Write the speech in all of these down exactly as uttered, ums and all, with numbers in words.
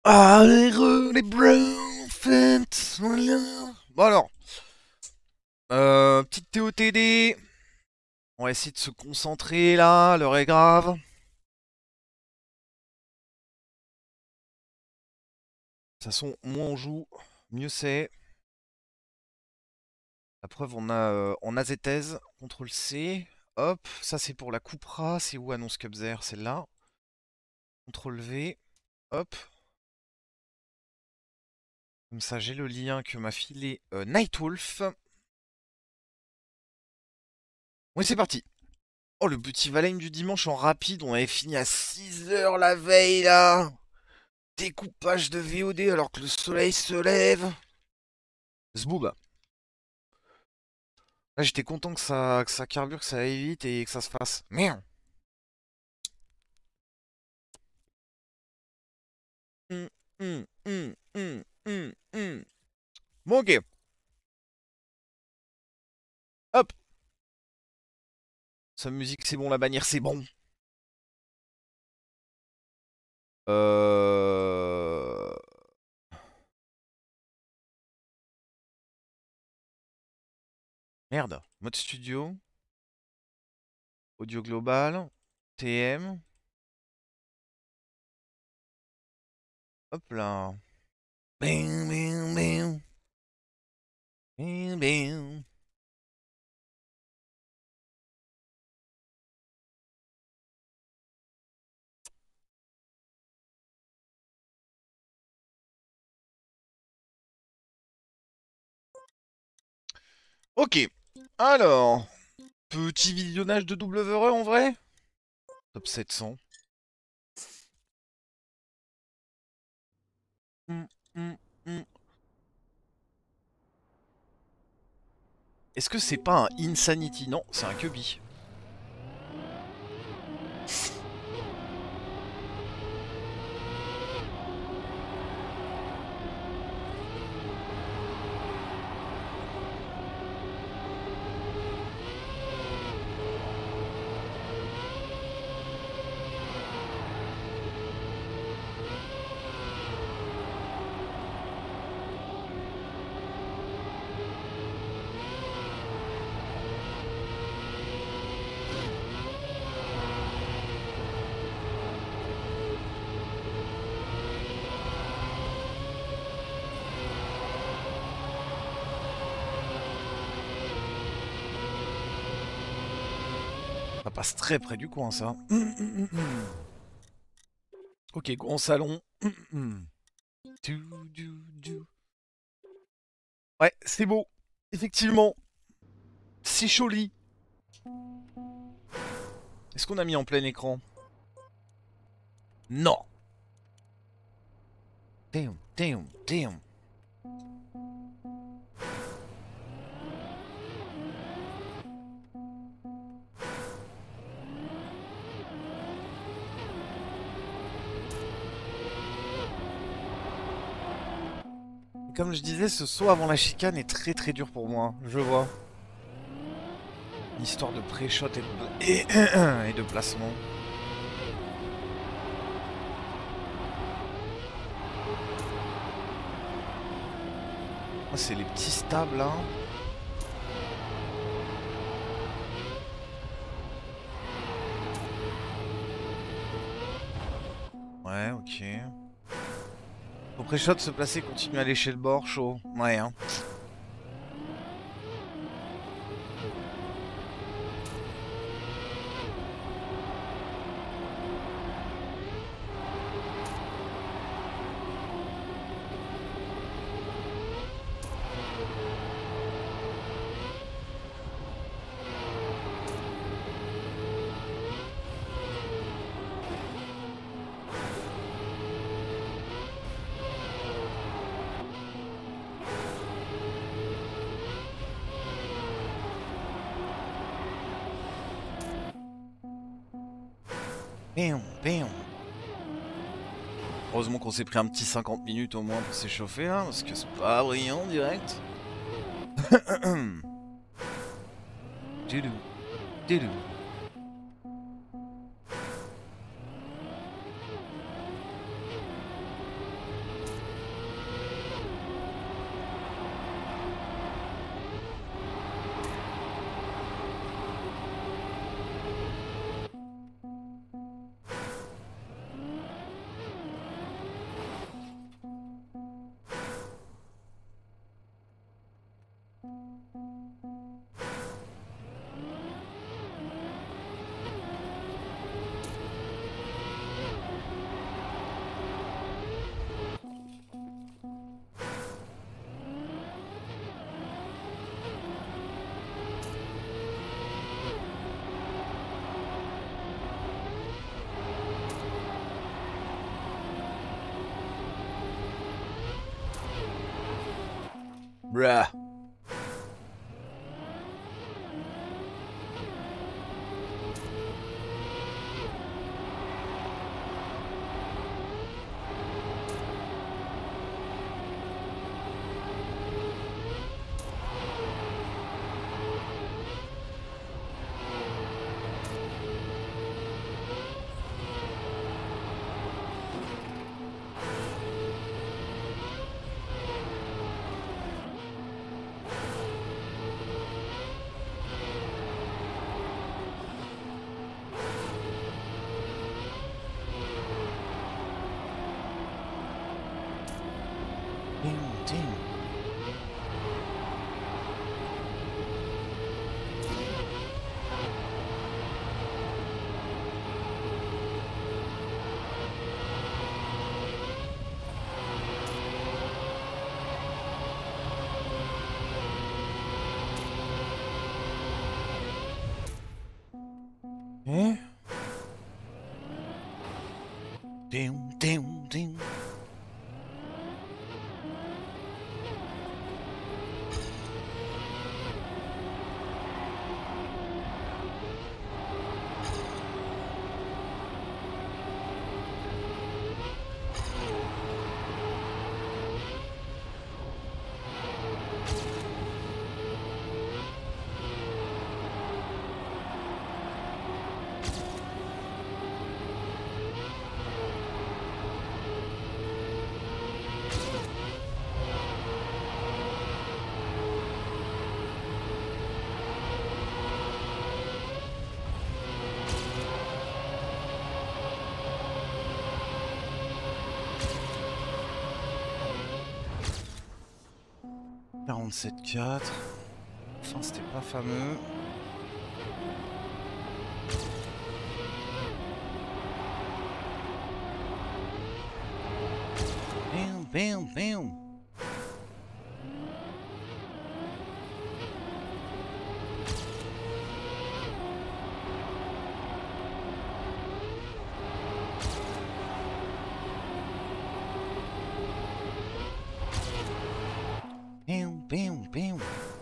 Ah, les re, les bros, faites, voilà. Bon alors, euh, petite T O T D. On va essayer de se concentrer là, l'heure est grave. De toute façon, moins on joue, mieux c'est. La preuve, on a, euh, on a Z-Thèse, contrôle C. Hop, ça c'est pour la Cupra, c'est où annonce Cubzer, celle-là. contrôle V, hop. Comme ça, j'ai le lien que m'a filé euh, Nightwolf. Oui, c'est parti. Oh, le petit Valheim du dimanche en rapide, on avait fini à six heures la veille là. Découpage de V O D alors que le soleil se lève. Zboob. Là, j'étais content que ça, que ça carbure, que ça aille vite et que ça se fasse. Merde. Hum, hum, hum, hum, hum, hum. Bon, ok. Hop. Sa musique, c'est bon. La bannière, c'est bon. Euh... Merde. Mode studio. Audio global. T M. Hop là. Bing, bing, bing. Bing, bing. Ok. Alors. Petit visionnage de W E en vrai. Top sept cents. Hum, hum, hum. Est-ce que c'est pas un Insanity? Non, c'est un Cubby. Ça passe très près du coin, ça. Hum, hum, hum, hum. Ok, grand salon. Hum, hum. Du, du, du. Ouais, c'est beau. Effectivement, c'est joli. Est-ce qu'on a mis en plein écran? Non. Damn, damn, damn. Comme je disais, ce saut avant la chicane est très très dur pour moi. Je vois. Histoire de pré-shot et de, et, et de placement. Ah, c'est les petits stabs là. Ouais, ok. Au pré-shot, se placer, continuer à lécher le bord, chaud. Ouais, hein. Bam, bam. Heureusement qu'on s'est pris un petit cinquante minutes au moins pour s'échauffer là, parce que c'est pas brillant direct. Didou, didou. Bruh. Eh? Ding, ding, ding. quarante-sept quatre. Enfin, c'était pas fameux. Bam, bam, bam. Bam, bam, bam.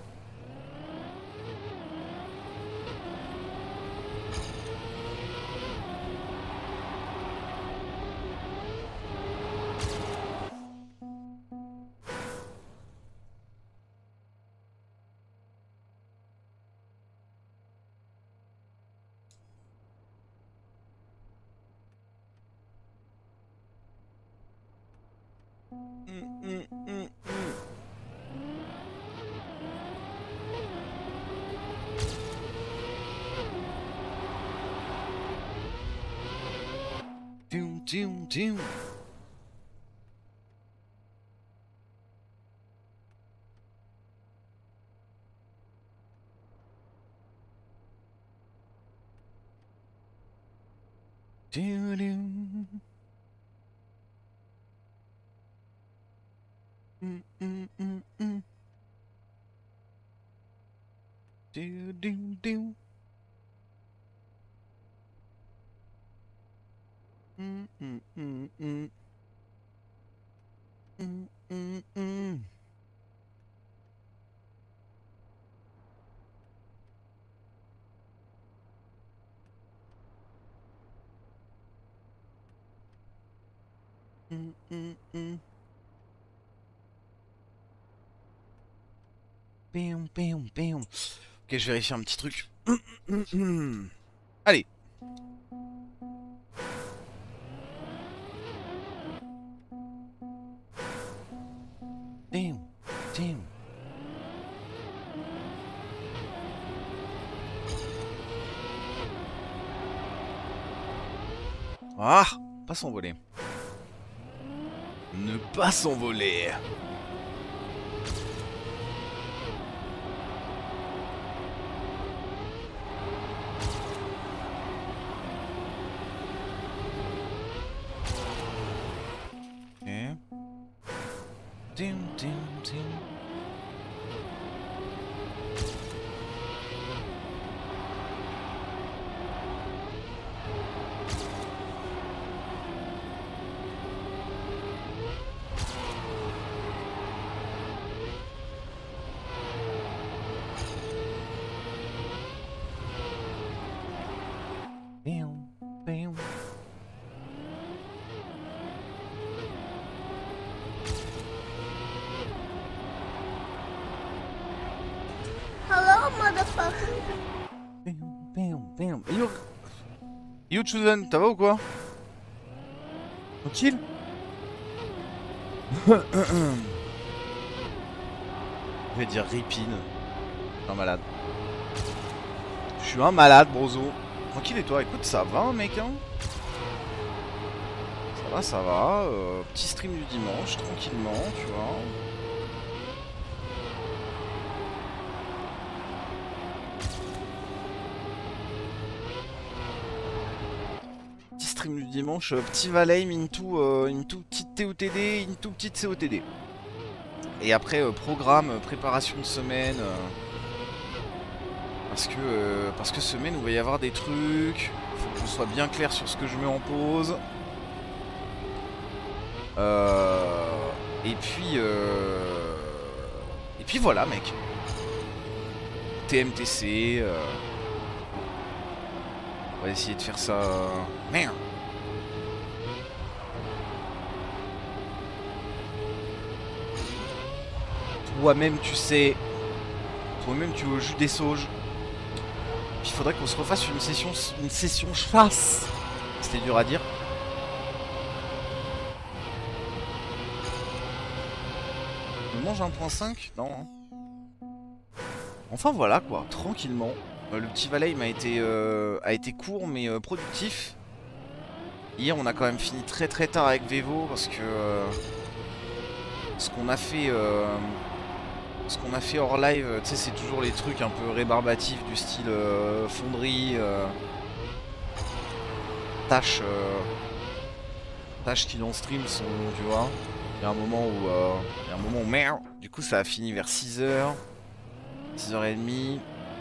Mm, mm, mm, mm. Doom, doom, doom. Doo doo. Mm, mm, mm, mm. Doo doo doo. Mm, mm, mm, mm. Mm, mm, mm. Mm, mm, mm. Bam, bam, bam. Ok, je vérifie un petit truc. Mm, mm, mm. Allez. Damn, damn. Ah, pas s'envoler. Ne pas s'envoler. Ok. Dim, dim, dim. Yo Chosen, ça va ou quoi? Tranquille? Je vais dire Ripine. Un malade. Je suis un malade, brozo. Tranquille et toi? Écoute, ça va, mec, hein? Ça va, ça va. Euh, petit stream du dimanche, tranquillement, tu vois. Petit stream du dimanche, euh, petit Valheim into, euh, into petite T O T D, into petite C O T D. Et après, euh, programme, euh, préparation de semaine. Euh, parce que euh, parce que semaine, où il va y avoir des trucs. Faut que je sois bien clair sur ce que je mets en pause. Euh, et puis... Euh, et puis voilà, mec. T M T C. Euh, on va essayer de faire ça... Merde. Toi-même, tu sais... Toi-même, tu es au jus des sauges. Puis il faudrait qu'on se refasse une session... Une session chasse. C'était dur à dire. On mange un point cinq? Non. Hein. Enfin voilà quoi, tranquillement. Euh, le petit Valheim a été, euh, a été court mais euh, productif. Hier on a quand même fini très très tard avec Vevo parce que euh, ce qu'on a fait euh, ce qu'on a fait hors live, tu sais, c'est toujours les trucs un peu rébarbatifs du style euh, fonderie, euh, tâches, euh, tâches qui dans le stream sont, tu vois. Il y a un moment où, euh, il y a un moment où merde. Du coup ça a fini vers six heures, six heures trente.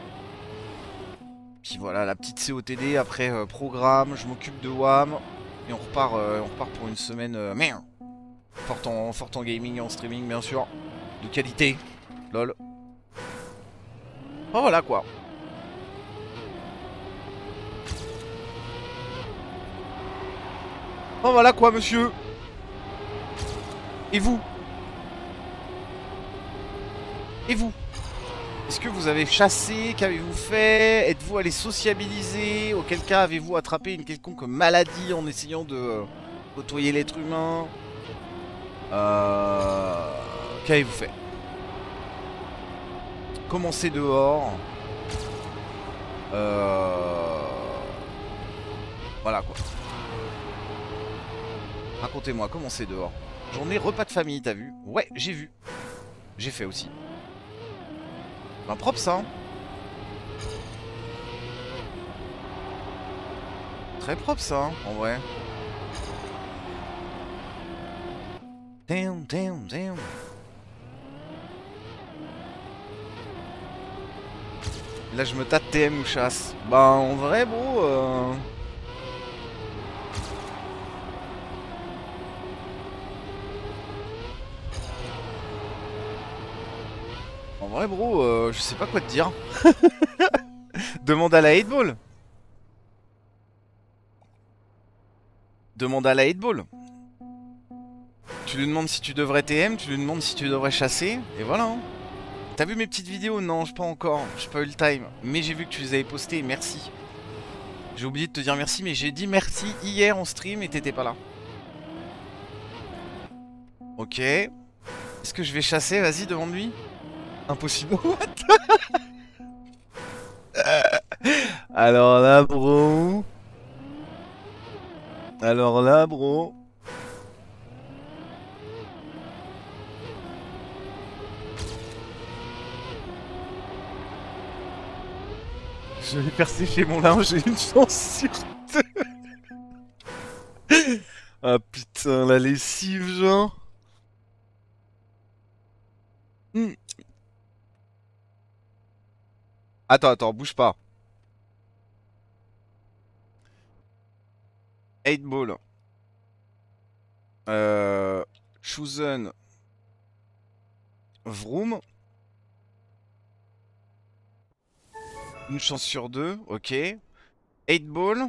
Puis voilà, la petite C O T D, après euh, programme, je m'occupe de W A M. Et on repart, euh, on repart pour une semaine, euh, merde, forte en, forte en gaming et en streaming, bien sûr. De qualité, lol. Oh voilà quoi. Oh voilà quoi, monsieur. Et vous? Et vous? Est-ce que vous avez chassé? Qu'avez-vous fait? Êtes-vous allé sociabiliser? Auquel cas avez-vous attrapé une quelconque maladie en essayant de euh, côtoyer l'être humain? Euh... Qu'avez-vous fait? Commencez dehors. Euh... Voilà quoi. Racontez-moi, comment c'est dehors? Journée repas de famille, t'as vu? Ouais, j'ai vu. J'ai fait aussi. Ben propre ça, hein. Très propre ça, hein, en vrai. Damn, damn, damn. Là je me tâte T M ou chasse. Bah en vrai bro euh... En vrai bro euh, je sais pas quoi te dire. Demande à la hitball. Demande à la hitball. Tu lui demandes si tu devrais T M, tu lui demandes si tu devrais chasser, et voilà hein. T'as vu mes petites vidéos? Non, pas encore, j'ai pas eu le time. Mais j'ai vu que tu les avais postées, merci. J'ai oublié de te dire merci, mais j'ai dit merci hier en stream et t'étais pas là. Ok. Est-ce que je vais chasser? Vas-y, demande-lui. Impossible. What? Alors là, bro. Alors là, bro. Je vais faire sécher mon linge, j'ai une chance sur deux. Ah putain, la lessive, genre. Hmm. Attends, attends, bouge pas. eight ball. Euh... Chosen. Vroom. Une chance sur deux, ok. eight ball.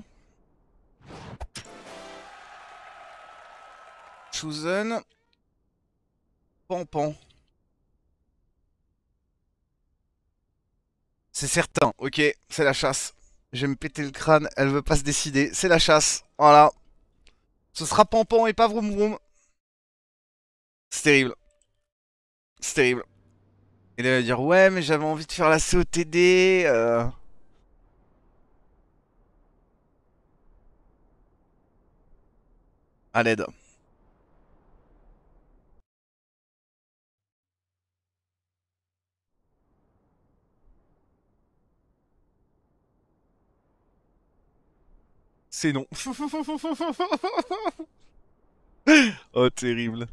Chosen. Pampan. C'est certain, ok, c'est la chasse. Je vais me péter le crâne, elle veut pas se décider. C'est la chasse, voilà. Ce sera Pampan et pas Vroom Vroom. C'est terrible. C'est terrible. Et là, elle va dire, ouais, mais j'avais envie de faire la C O T D. Euh... À l'aide. C'est non. Oh, terrible.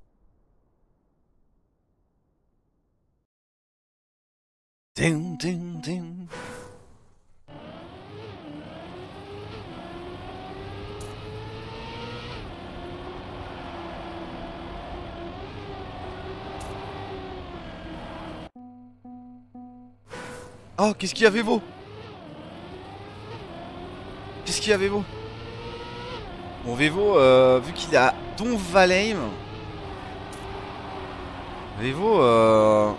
Ding, ding, ding. Oh, qu'est-ce qu'il y avait beau? Qu'est-ce qu'il y avait beau? Bon, Vevo, euh, vu qu'il a Don Valheim, Vevo, euh...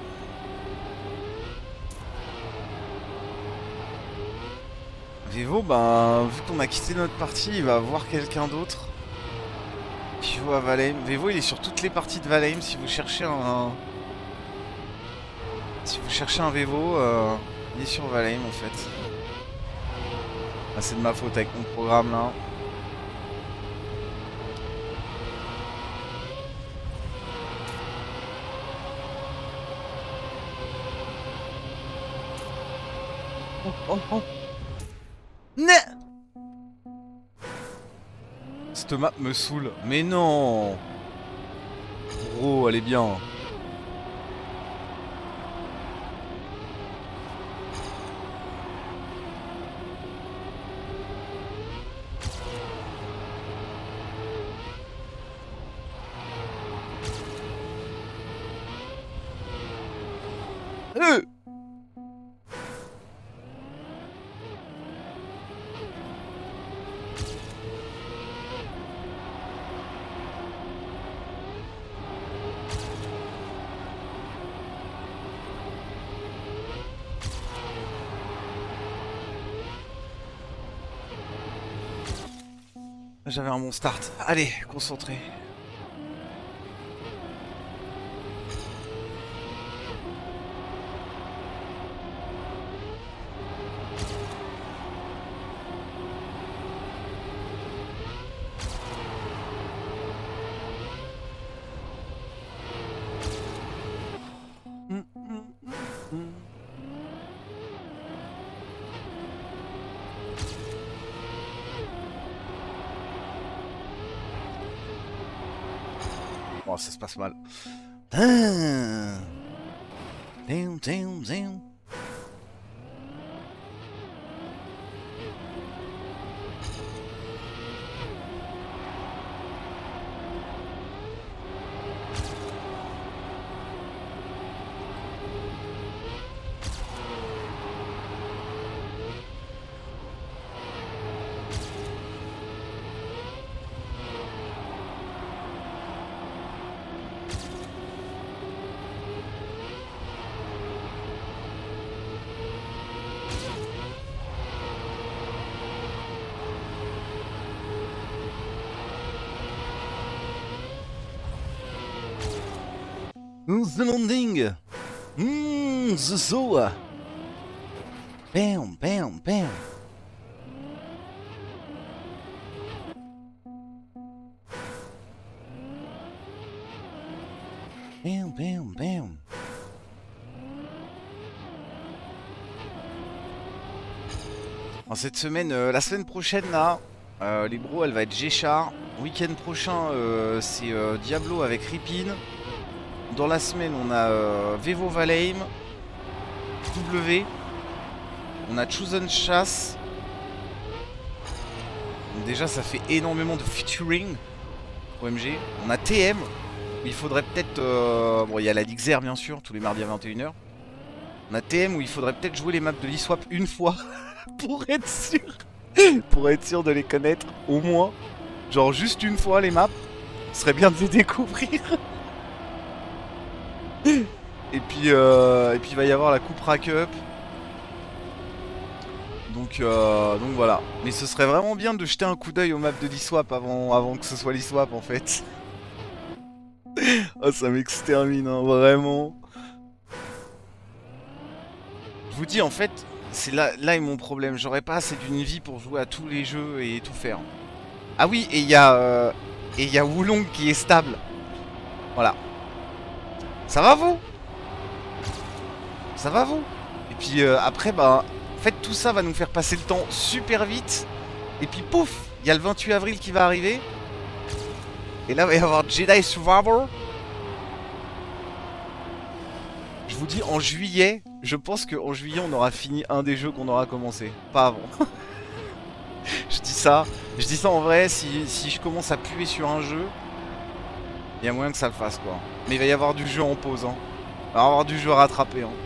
Vevo, ben, vu qu'on a quitté notre partie, il va voir quelqu'un d'autre qui joue à Valheim. Vevo, il est sur toutes les parties de Valheim. Si vous cherchez un... Si vous cherchez un Vevo, euh, il est sur Valheim, en fait. Ah, c'est de ma faute avec mon programme, là. Oh, oh, oh. Ne Cette map me saoule. Mais non. Gros, elle est bien. Euh J'avais un bon start. Allez, concentré. Mm, mm, mm, mm. Oh, ça se passe mal. Ah. Damn, damn, damn. The landing. Mmm, the zoo. Bam, bam, bam. Bam, bam, bam. En cette semaine, euh, la semaine prochaine là, euh, les bros, elle va être G-Char. Week-end prochain, euh, c'est euh, Diablo avec Ripin. Dans la semaine, on a euh, Vevo Valheim, W, on a Chosen Chasse. Donc déjà, ça fait énormément de featuring. O M G. On a T M, où il faudrait peut-être... Euh, bon, il y a la Ligue Zer, bien sûr, tous les mardis à vingt et une heures. On a T M, où il faudrait peut-être jouer les maps de l'eSwap une fois, pour être sûr. Pour être sûr de les connaître, au moins. Genre juste une fois, les maps. Ce serait bien de les découvrir. Et puis, euh, et puis il va y avoir la Coupe Rack Up. Donc Donc, euh, donc voilà. Mais ce serait vraiment bien de jeter un coup d'œil aux maps de l'eSwap avant, avant que ce soit l'eSwap en fait. Oh, ça m'extermine, hein, vraiment. Je vous dis, en fait, c'est là, là est mon problème. J'aurais pas assez d'une vie pour jouer à tous les jeux et tout faire. Ah oui, et il y a... Euh, et il y a Wulong qui est stable. Voilà. Ça va vous? Ça va vous? Et puis euh, après, bah... En fait, tout ça va nous faire passer le temps super vite. Et puis pouf, il y a le vingt-huit avril qui va arriver. Et là, il va y avoir Jedi Survivor. Je vous dis, en juillet, je pense qu'en juillet, on aura fini un des jeux qu'on aura commencé. Pas avant. Je dis ça. Je dis ça en vrai, si, si je commence à puer sur un jeu, il y a moyen que ça le fasse, quoi. Mais il va y avoir du jeu en pause, hein. Il va y avoir du jeu à rattraper, hein.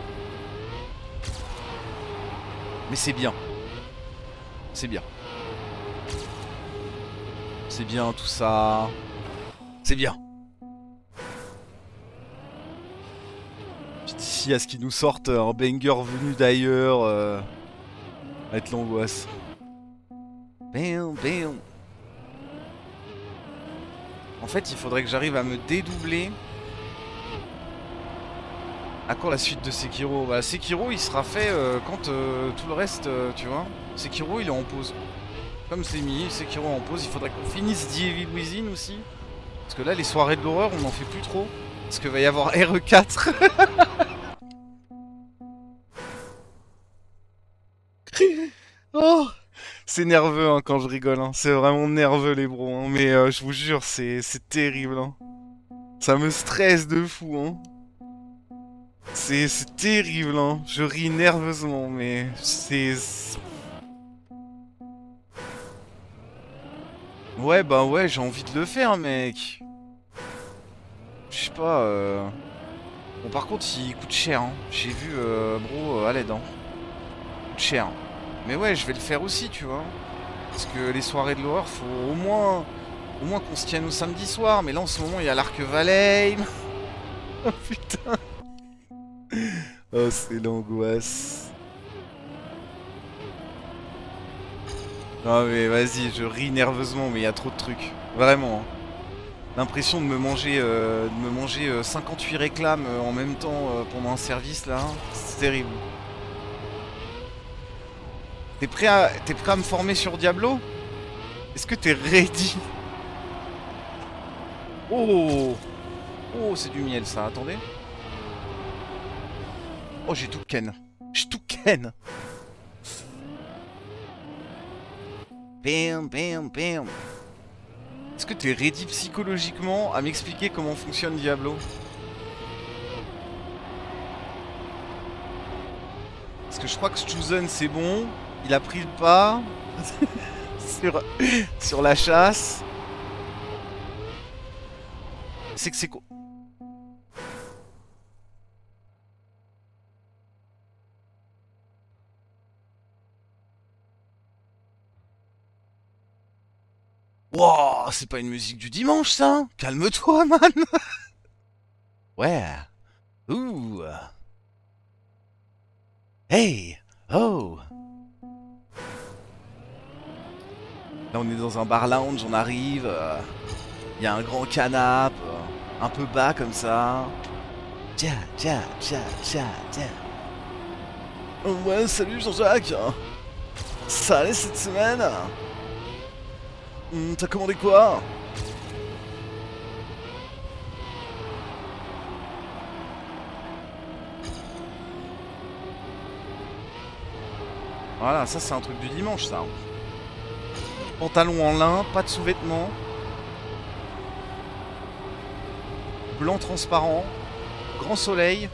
Mais c'est bien. C'est bien. C'est bien tout ça. C'est bien. Puis d'ici à ce qu'ils nous sortent un banger venu d'ailleurs, euh, ça va être l'angoisse. Bam, bam. En fait, il faudrait que j'arrive à me dédoubler. À quand la suite de Sekiro? Bah Sekiro il sera fait euh, quand euh, tout le reste, euh, tu vois. Sekiro il est en pause. Comme c'est mis, Sekiro en pause, il faudrait qu'on finisse The Evil Within aussi. Parce que là les soirées de l'horreur on n'en fait plus trop. Parce qu'il va y avoir R E quatre. Oh, c'est nerveux hein, quand je rigole, hein. C'est vraiment nerveux les bros, hein. Mais euh, je vous jure c'est terrible, hein. Ça me stresse de fou, hein. C'est terrible, hein. Je ris nerveusement, mais c'est... Ouais, bah ouais, j'ai envie de le faire, mec. Je sais pas, euh... Bon, par contre, il coûte cher, hein. J'ai vu, euh, bro, euh, à l'aide, hein. Il coûte cher. Mais ouais, je vais le faire aussi, tu vois. Parce que les soirées de l'horreur, faut au moins... Au moins qu'on se tienne au samedi soir. Mais là, en ce moment, il y a l'Arc Valheim. Oh, putain. Oh, c'est l'angoisse. Non mais vas-y, je ris nerveusement, mais il y a trop de trucs. Vraiment. Hein. L'impression de me manger, euh, de me manger euh, cinquante-huit réclames euh, en même temps euh, pendant un service là. C'est terrible. T'es prêt à, t'es prêt à me former sur Diablo? Est-ce que t'es ready? Oh, oh, c'est du miel ça. Attendez. Oh, j'ai tout ken. J'ai tout ken. Bam, bam, bam. Est-ce que t'es ready psychologiquement à m'expliquer comment fonctionne Diablo? Parce que je crois que Chosen c'est bon. Il a pris le pas sur, sur la chasse. C'est que c'est quoi? Wow, c'est pas une musique du dimanche ça? Calme-toi, man. Ouais. Ouh. Hey. Oh. Là on est dans un bar lounge, on arrive. Il y a un grand canapé, un peu bas comme ça. Tiens, tiens, tiens, tiens, tiens. Oh ouais, salut Jean-Jacques. Ça allait cette semaine? Hum, T'as commandé quoi? Voilà, ça c'est un truc du dimanche ça. Pantalon en lin, pas de sous-vêtements. Blanc transparent. Grand soleil.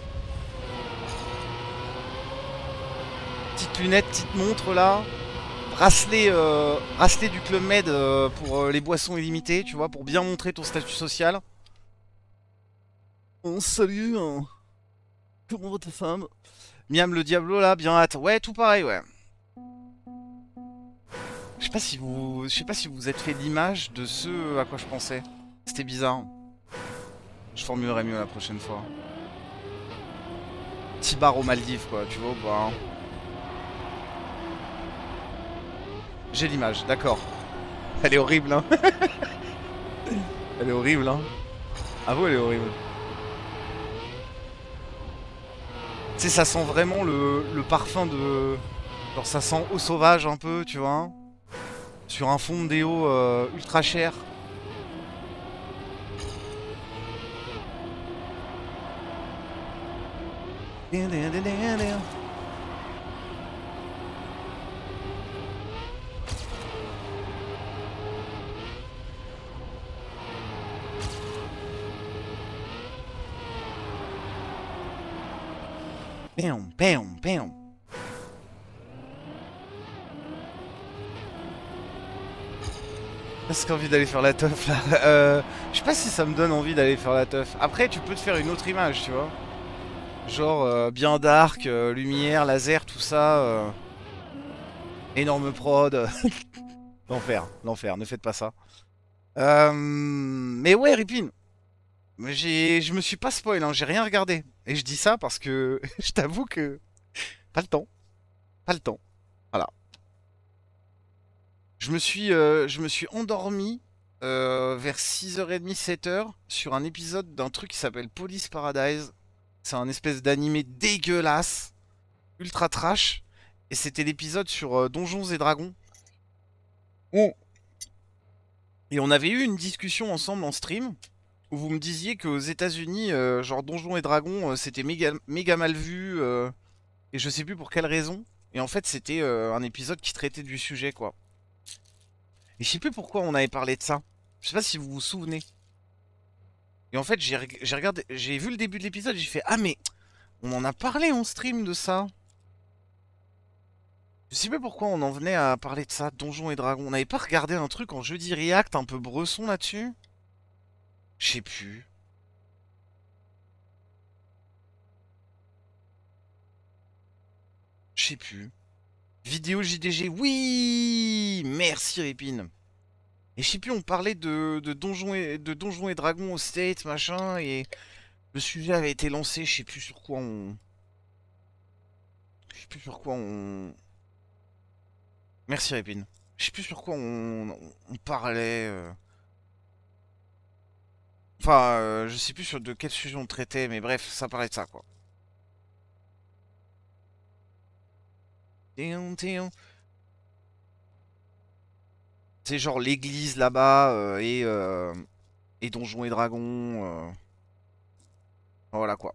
Petite lunette, petite montre là. Bracelet, euh, bracelet du Club Med euh, pour euh, les boissons illimitées, tu vois, pour bien montrer ton statut social. Oh, salut, hein. Comment va ta femme? Miam le Diablo là, bien hâte. Ouais, tout pareil, ouais. Je sais pas si vous, je sais pas si vous êtes fait l'image de ce à quoi je pensais. C'était bizarre. Je formulerai mieux la prochaine fois. Petit bar aux Maldives, quoi, tu vois ou pas hein. J'ai l'image, d'accord. Elle est horrible, hein. Elle est horrible, hein. Ah vous, elle est horrible. Tu sais, ça sent vraiment le, le parfum de... Genre, ça sent eau sauvage un peu, tu vois. Sur un fond de déo euh, ultra cher. Bam, bam, bam. J'ai envie d'aller faire la teuf là. Euh, je sais pas si ça me donne envie d'aller faire la teuf. Après, tu peux te faire une autre image, tu vois. Genre euh, bien dark, euh, lumière, laser, tout ça. Euh, énorme prod. L'enfer, l'enfer, ne faites pas ça. Euh, mais ouais, Ripin. J'ai, je me suis pas spoil, hein, j'ai rien regardé. Et je dis ça parce que je t'avoue que pas le temps, pas le temps. Voilà. Je me suis, euh, je me suis endormi euh, vers six heures trente, sept heures sur un épisode d'un truc qui s'appelle Police Paradise. C'est un espèce d'animé dégueulasse, ultra trash. Et c'était l'épisode sur euh, Donjons et Dragons. Oh. Et on avait eu une discussion ensemble en stream où vous me disiez qu'aux États-Unis, euh, genre Donjons et Dragons, euh, c'était méga, méga mal vu. euh, et je sais plus pour quelle raison. Et en fait, c'était euh, un épisode qui traitait du sujet, quoi. Et je sais plus pourquoi on avait parlé de ça. Je sais pas si vous vous souvenez. Et en fait, j'ai reg- j'ai regardé, j'ai vu le début de l'épisode, j'ai fait ah mais on en a parlé en stream de ça. Je sais pas pourquoi on en venait à parler de ça, Donjons et Dragons. On n'avait pas regardé un truc en jeudi React un peu bresson là-dessus? Je sais plus. Je sais plus. Vidéo J D G, oui! Merci Répine. Et je sais plus, on parlait de, de Donjons et, de Donjons et Dragons au State, machin, et le sujet avait été lancé, je sais plus sur quoi on... Je sais plus sur quoi on... Merci Répine. Je sais plus sur quoi on, on parlait. euh. Enfin, euh, je sais plus sur de quel sujet on traitait, mais bref, ça parlait de ça, quoi. Téon, téon. C'est genre l'église là-bas euh, et, euh, et Donjons et Dragons. euh. Voilà quoi.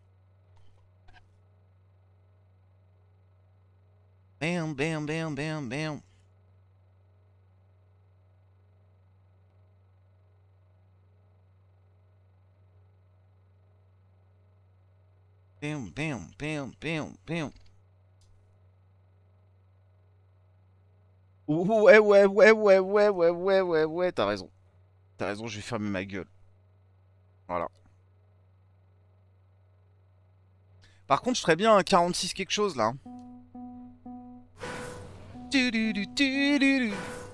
Bam, bam, bam, bam, bam. Bam, bam, bam, bam, bam. Ouh, ouais, ouais, ouais, ouais, ouais, ouais, ouais, ouais, ouais, t'as raison. T'as raison, je vais fermer ma gueule. Voilà. Par contre, je ferais bien un quarante-six quelque chose là. Tu-du-du-tu-du-du.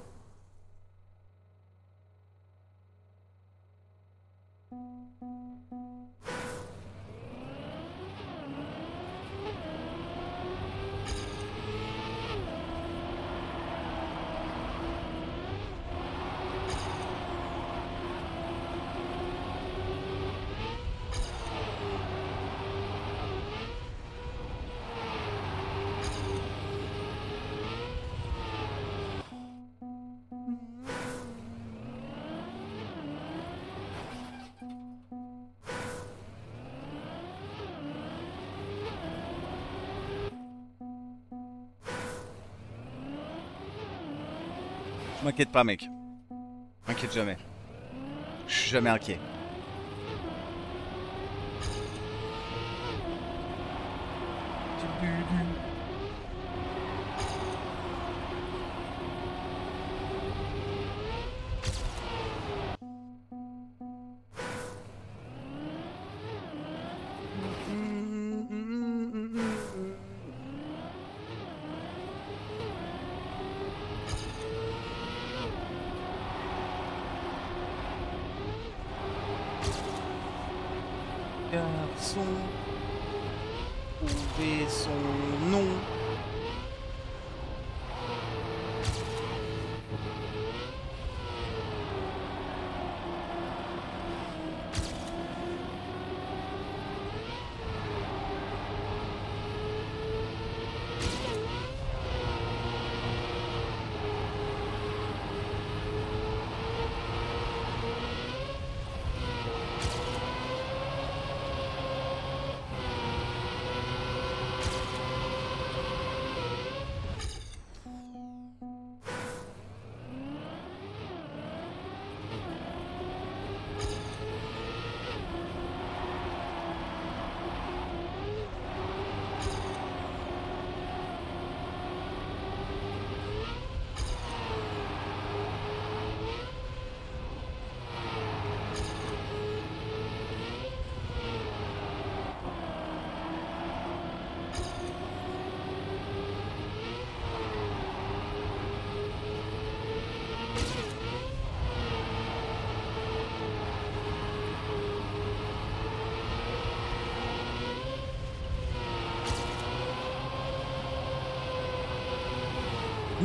Je m'inquiète pas, mec. M'inquiète jamais. Je suis jamais inquiet. Garçon, trouver son nom.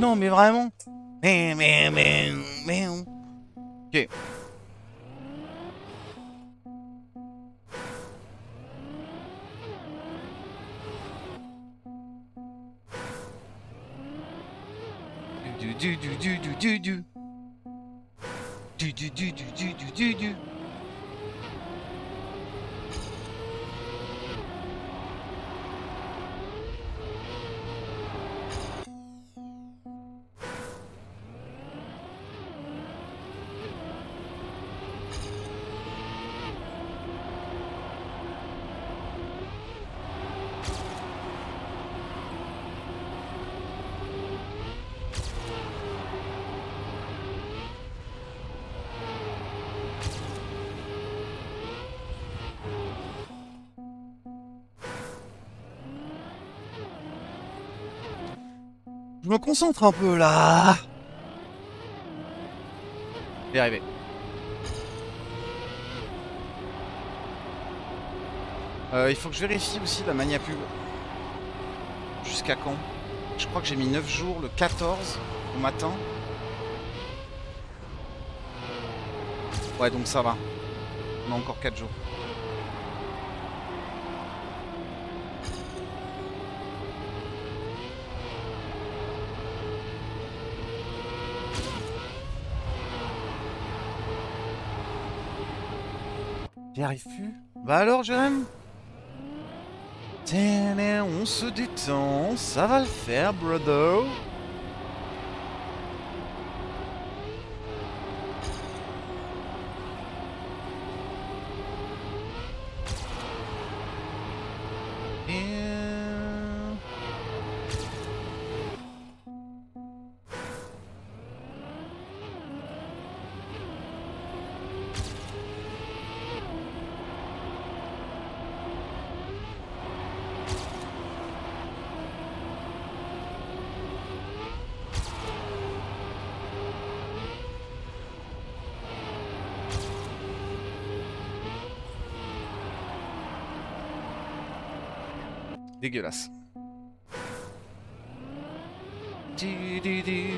Non, mais vraiment. Mais, mais, mais, mais... Ok. Du du du du du du du. Du du du du du du du du. Je me concentre un peu là. Je vais y arriver. Euh, il faut que je vérifie aussi la Mania Pub. Jusqu'à quand? Je crois que j'ai mis neuf jours, le quatorze au matin. Ouais, donc ça va. On a encore quatre jours. J'y arrive plus. Bah alors, Jérém? Tiens, on se détend, ça va le faire, brother. Dégueulasse. Du, du, du.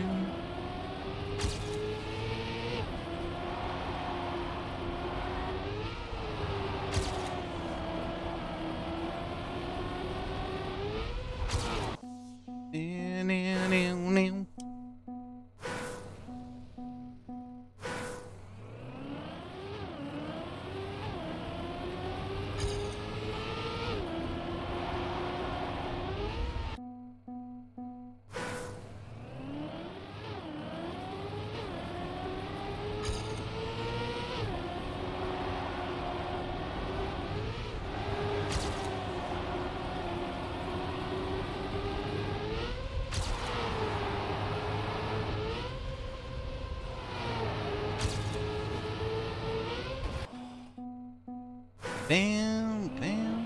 Bam, bam.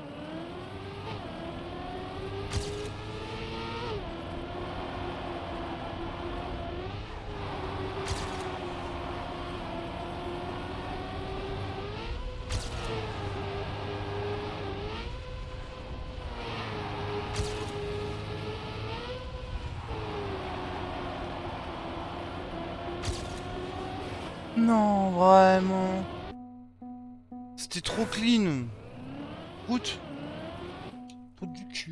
Non, vraiment. C'était trop clean. Route. Route du cul.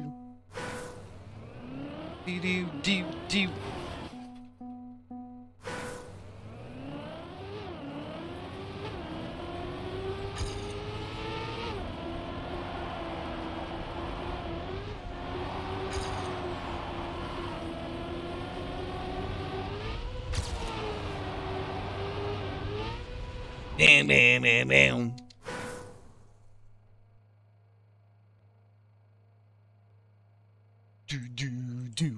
Diou, diou, diou. Bam, bam, bam, bam. Du, du, du.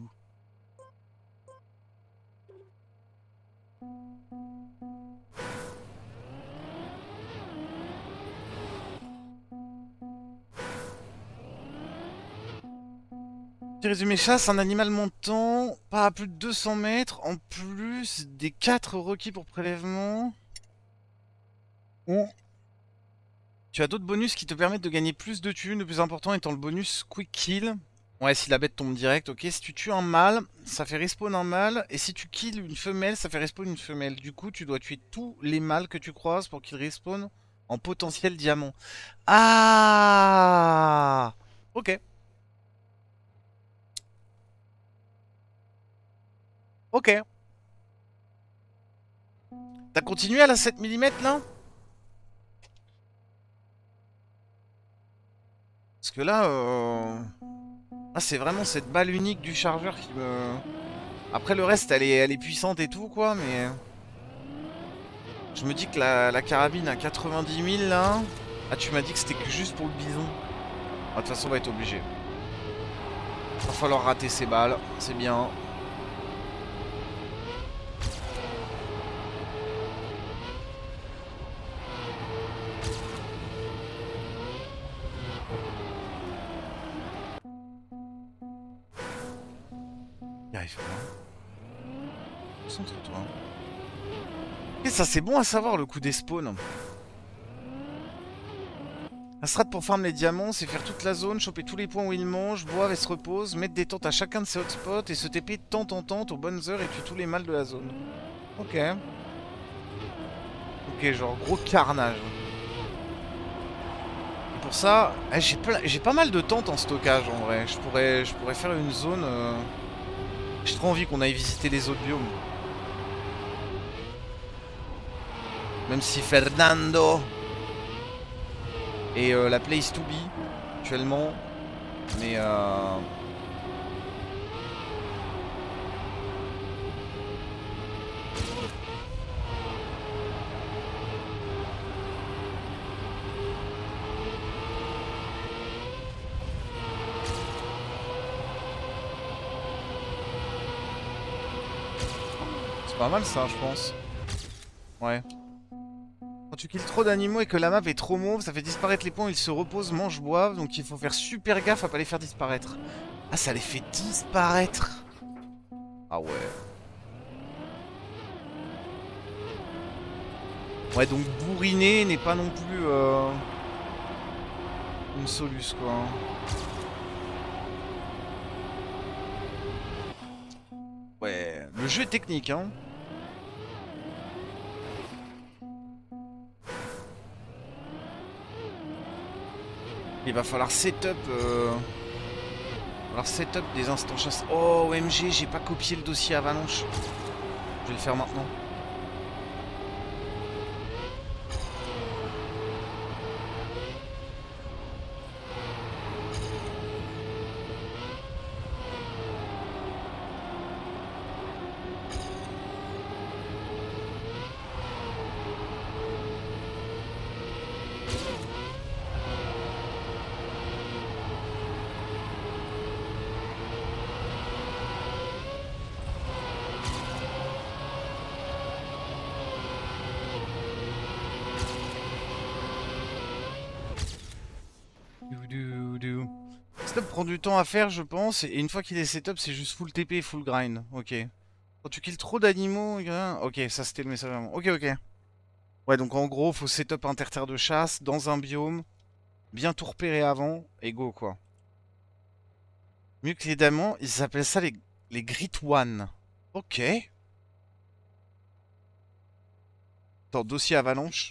Petit résumé chasse, un animal montant, pas à plus de deux cents mètres, en plus des quatre requis pour prélèvement. Oh. Tu as d'autres bonus qui te permettent de gagner plus de thunes, le plus important étant le bonus Quick Kill. Ouais, si la bête tombe direct, ok. Si tu tues un mâle, ça fait respawn un mâle. Et si tu kills une femelle, ça fait respawn une femelle. Du coup, tu dois tuer tous les mâles que tu croises pour qu'ils respawnent en potentiel diamant. Ah! Ok. Ok. T'as continué à la sept millimètres là? Parce que là, euh... ah, c'est vraiment cette balle unique du chargeur qui me... Après le reste, elle est, elle est puissante et tout quoi, mais... Je me dis que la, la carabine à quatre-vingt-dix mille là... Ah, tu m'as dit que c'était que juste pour le bison. Ah, de toute façon, on va être obligé. Va falloir rater ces balles, c'est bien. Il arrive pas. Concentre-toi. Et ça, c'est bon à savoir le coup des spawns. La strat pour farm les diamants, c'est faire toute la zone, choper tous les points où ils mangent, boivent et se reposent, mettre des tentes à chacun de ces hotspots et se T P de tente en tente aux bonnes heures et tuer tous les mâles de la zone. Ok. Ok, genre gros carnage. Et pour ça, eh, j'ai plein- j'ai pas mal de tentes en stockage en vrai. Je pourrais, je pourrais faire une zone... Euh... J'ai trop envie qu'on aille visiter les autres biomes. Même si Fernando est euh, la place to be actuellement. Mais euh... c'est pas mal ça, je pense. Ouais. Quand tu kills trop d'animaux et que la map est trop mauve, ça fait disparaître les points où ils se reposent, mangent, boivent. Donc il faut faire super gaffe à pas les faire disparaître. Ah, ça les fait disparaître. Ah ouais. Ouais, donc bourriner n'est pas non plus euh, une soluce, quoi. Ouais, le jeu est technique, hein. Il va falloir setup... Euh... Alors setup des instants chasse. Oh, O M G, j'ai pas copié le dossier Avalanche. Je vais le faire maintenant. Setup prend du temps à faire, je pense, et une fois qu'il est setup, c'est juste full T P et full grind. Ok. Quand tu kills trop d'animaux, ok, ça c'était le message avant. Ok, ok. Ouais, donc en gros, faut setup interterre de chasse dans un biome, bien tout repérer avant, et go quoi. Mieux que les diamants, ils appellent ça les, les Grit One. Ok. Attends, dossier Avalanche.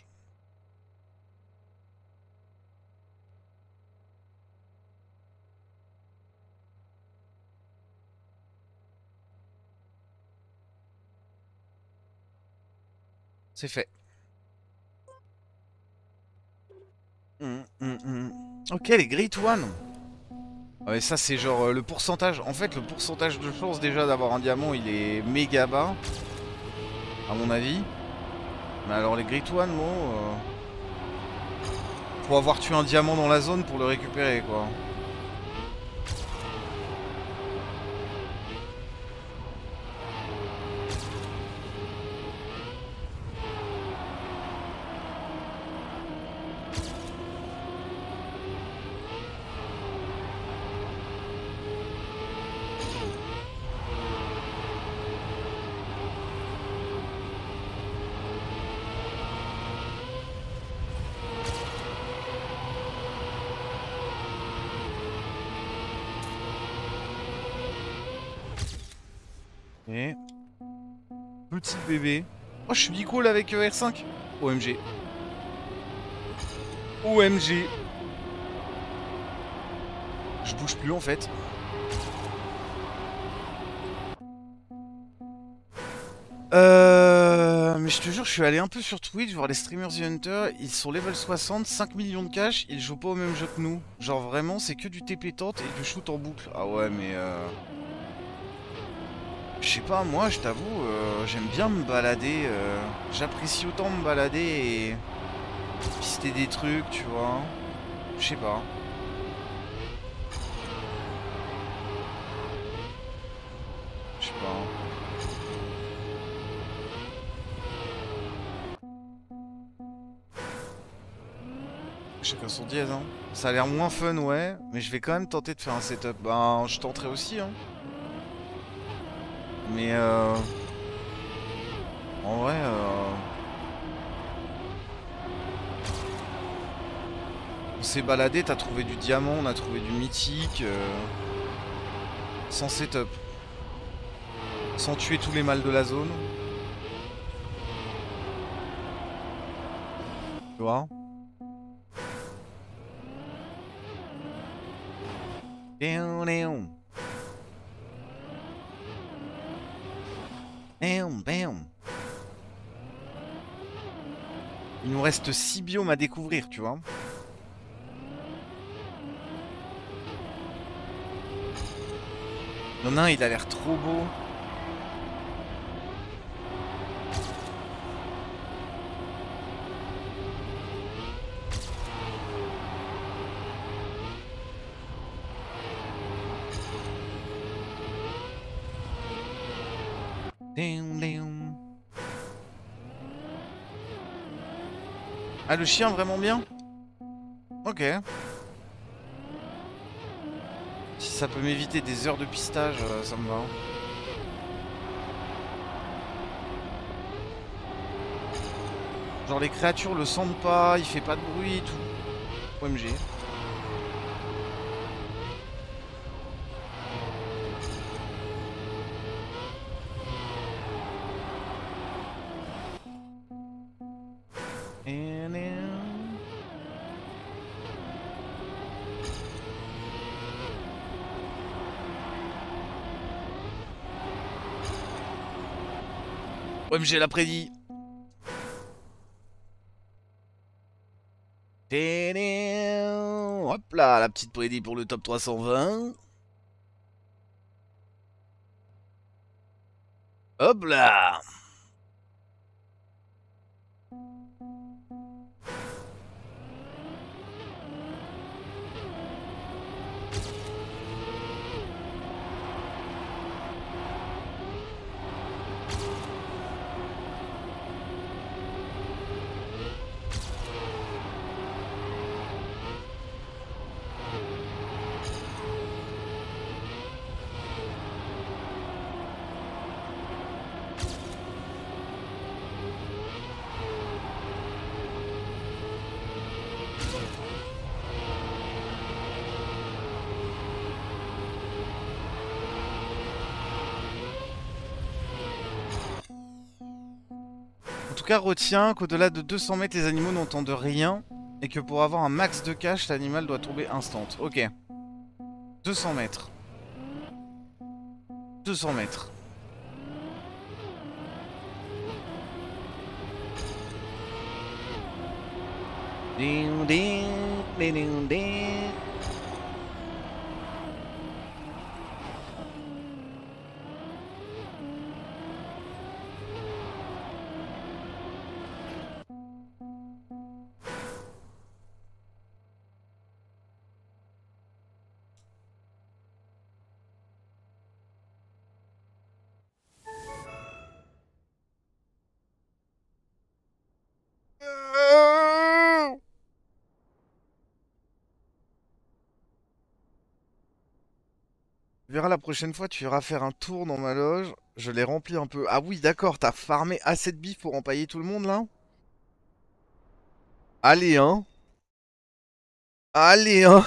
C'est fait. Hum, hum, hum. Ok, les Great One. Ouais, ça c'est genre euh, le pourcentage. En fait, le pourcentage de chance déjà d'avoir un diamant, il est méga bas. À mon avis. Mais alors les Great One, moi... Euh... Faut avoir tué un diamant dans la zone pour le récupérer, quoi. Et... Petit bébé. Oh, je suis cool avec euh, R cinq. O M G. O M G. Je bouge plus en fait. Euh, mais je te jure, je suis allé un peu sur Twitch voir les streamers The Hunter. Ils sont level soixante, cinq millions de cash. Ils jouent pas au même jeu que nous. Genre vraiment, c'est que du T P tente et du shoot en boucle. Ah ouais, mais euh... je sais pas, moi, je t'avoue, euh, j'aime bien me balader. euh, J'apprécie autant me balader et pister des trucs, tu vois. Je sais pas. Je sais pas. Chacun son dièse, hein. Ça a l'air moins fun, ouais, mais je vais quand même tenter de faire un setup. Ben, je tenterai aussi, hein. Mais euh... en vrai, euh... on s'est baladé, t'as trouvé du diamant, on a trouvé du mythique, euh... sans setup. Sans tuer tous les mâles de la zone. Tu vois? Down, down. Bam, bam. Il nous reste six biomes à découvrir, tu vois. Il y en a un, il a l'air trop beau. Down, down. Ah, le chien, vraiment bien? Ok. Si ça peut m'éviter des heures de pistage, euh, ça me va. Genre les créatures le sentent pas, il fait pas de bruit et tout. O M G. O M G l'a prédit. Hop là, la petite prédit pour le top trois cent vingt. Hop là. En tout cas, retiens qu'au-delà de deux cents mètres, les animaux n'entendent rien. Et que pour avoir un max de cash, l'animal doit tomber instant. Ok. deux cents mètres. deux cents mètres. Ding, ding, ding, ding, ding. Tu verras la prochaine fois, tu iras faire un tour dans ma loge. Je l'ai rempli un peu. Ah oui, d'accord, t'as farmé assez de bif pour empailler tout le monde là? Allez, hein? Allez, hein?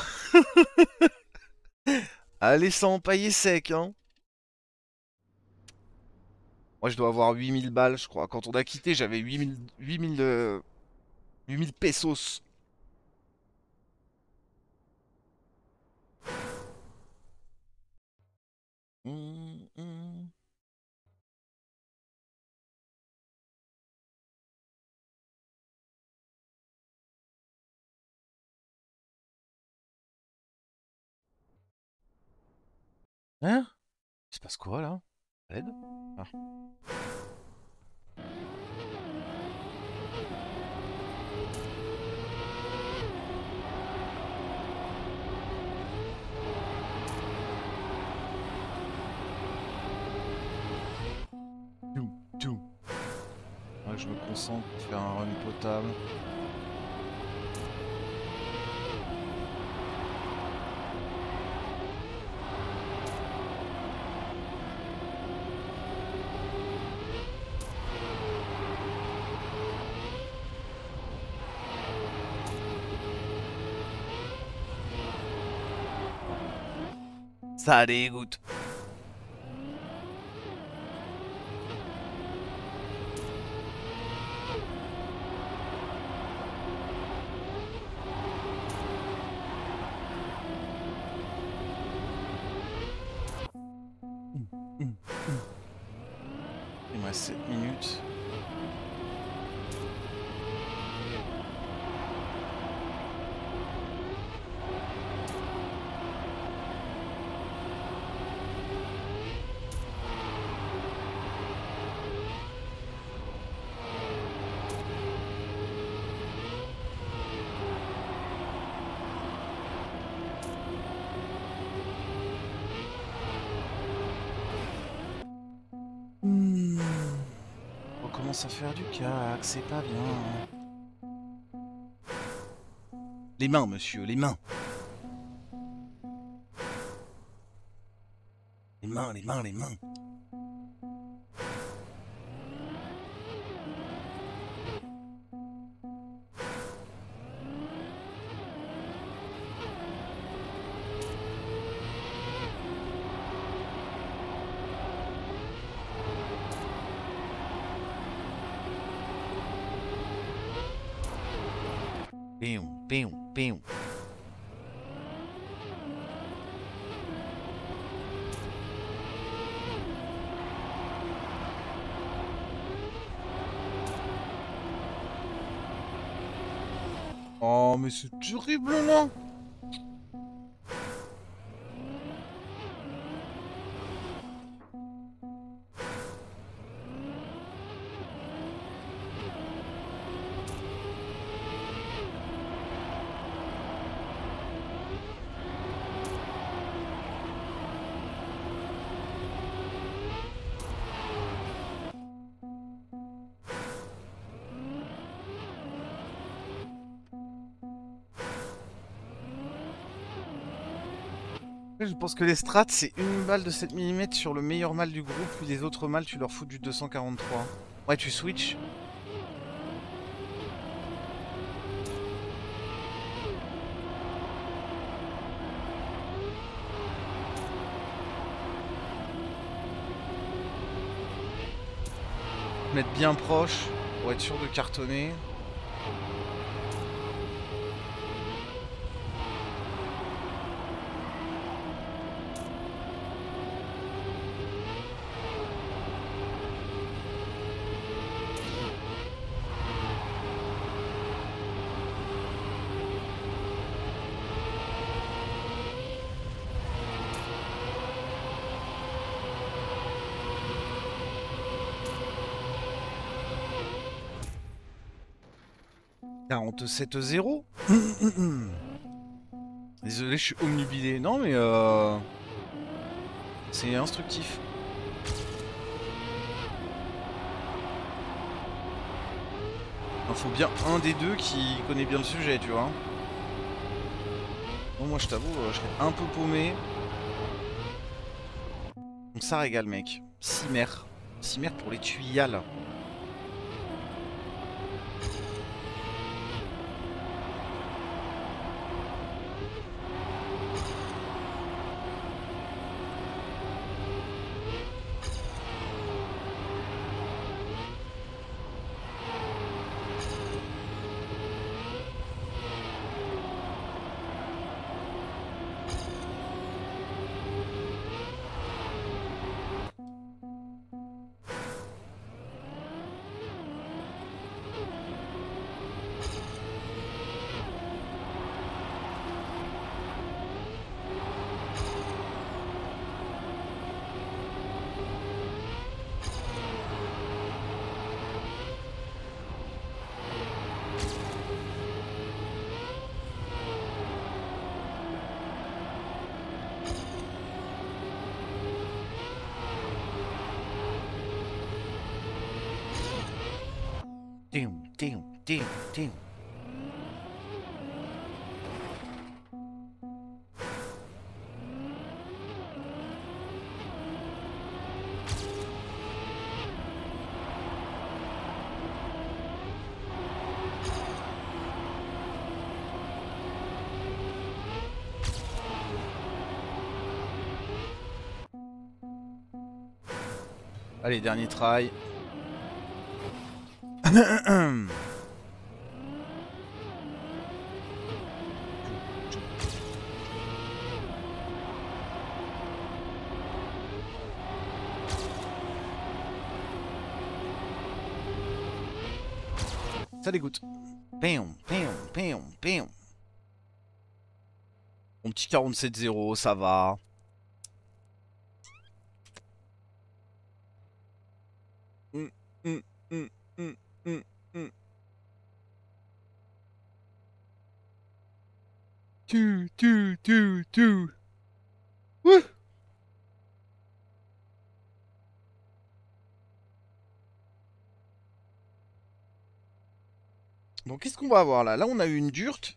Allez, ça empailler sec, hein? Moi, je dois avoir huit mille balles, je crois. Quand on a quitté, j'avais huit mille, huit mille, euh, huit mille pesos. Hum, hum. Hein? Il se passe quoi, là? Aide? Ah. Tout, tout. Ouais, je me concentre pour faire un run potable. Ça dégoûte. Hum, hum, hum. Il me reste sept minutes. Hmm. On commence à faire du cac, c'est pas bien. Les mains, monsieur, les mains. Les mains, les mains, les mains. Péon, péon, péon. Oh, mais c'est terrible là. Je pense que les strats, c'est une balle de sept millimètres sur le meilleur mal du groupe, puis les autres mâles, tu leur fous du deux cent quarante-trois. Ouais, tu switches. Mettre bien proche pour être sûr de cartonner. quarante-sept zéro. Désolé, je suis omnubilé. Non, mais euh... c'est instructif. Il faut bien un des deux qui connaît bien le sujet, tu vois. Bon, moi, je t'avoue, je serais un peu paumé. Donc ça régale, mec. Cimer. Cimer pour les tuyales. damn, damn, damn. Allez, dernier try. Ça dégoûte. Péon, péon, péon, péon. Mon petit quarante-sept zéro, ça va. Mm, mm, mm, mm, mm, mm. Tu, tu, tu, tu. Ouh. Bon, qu'est-ce qu'on va avoir là? Là, on a eu une Durt.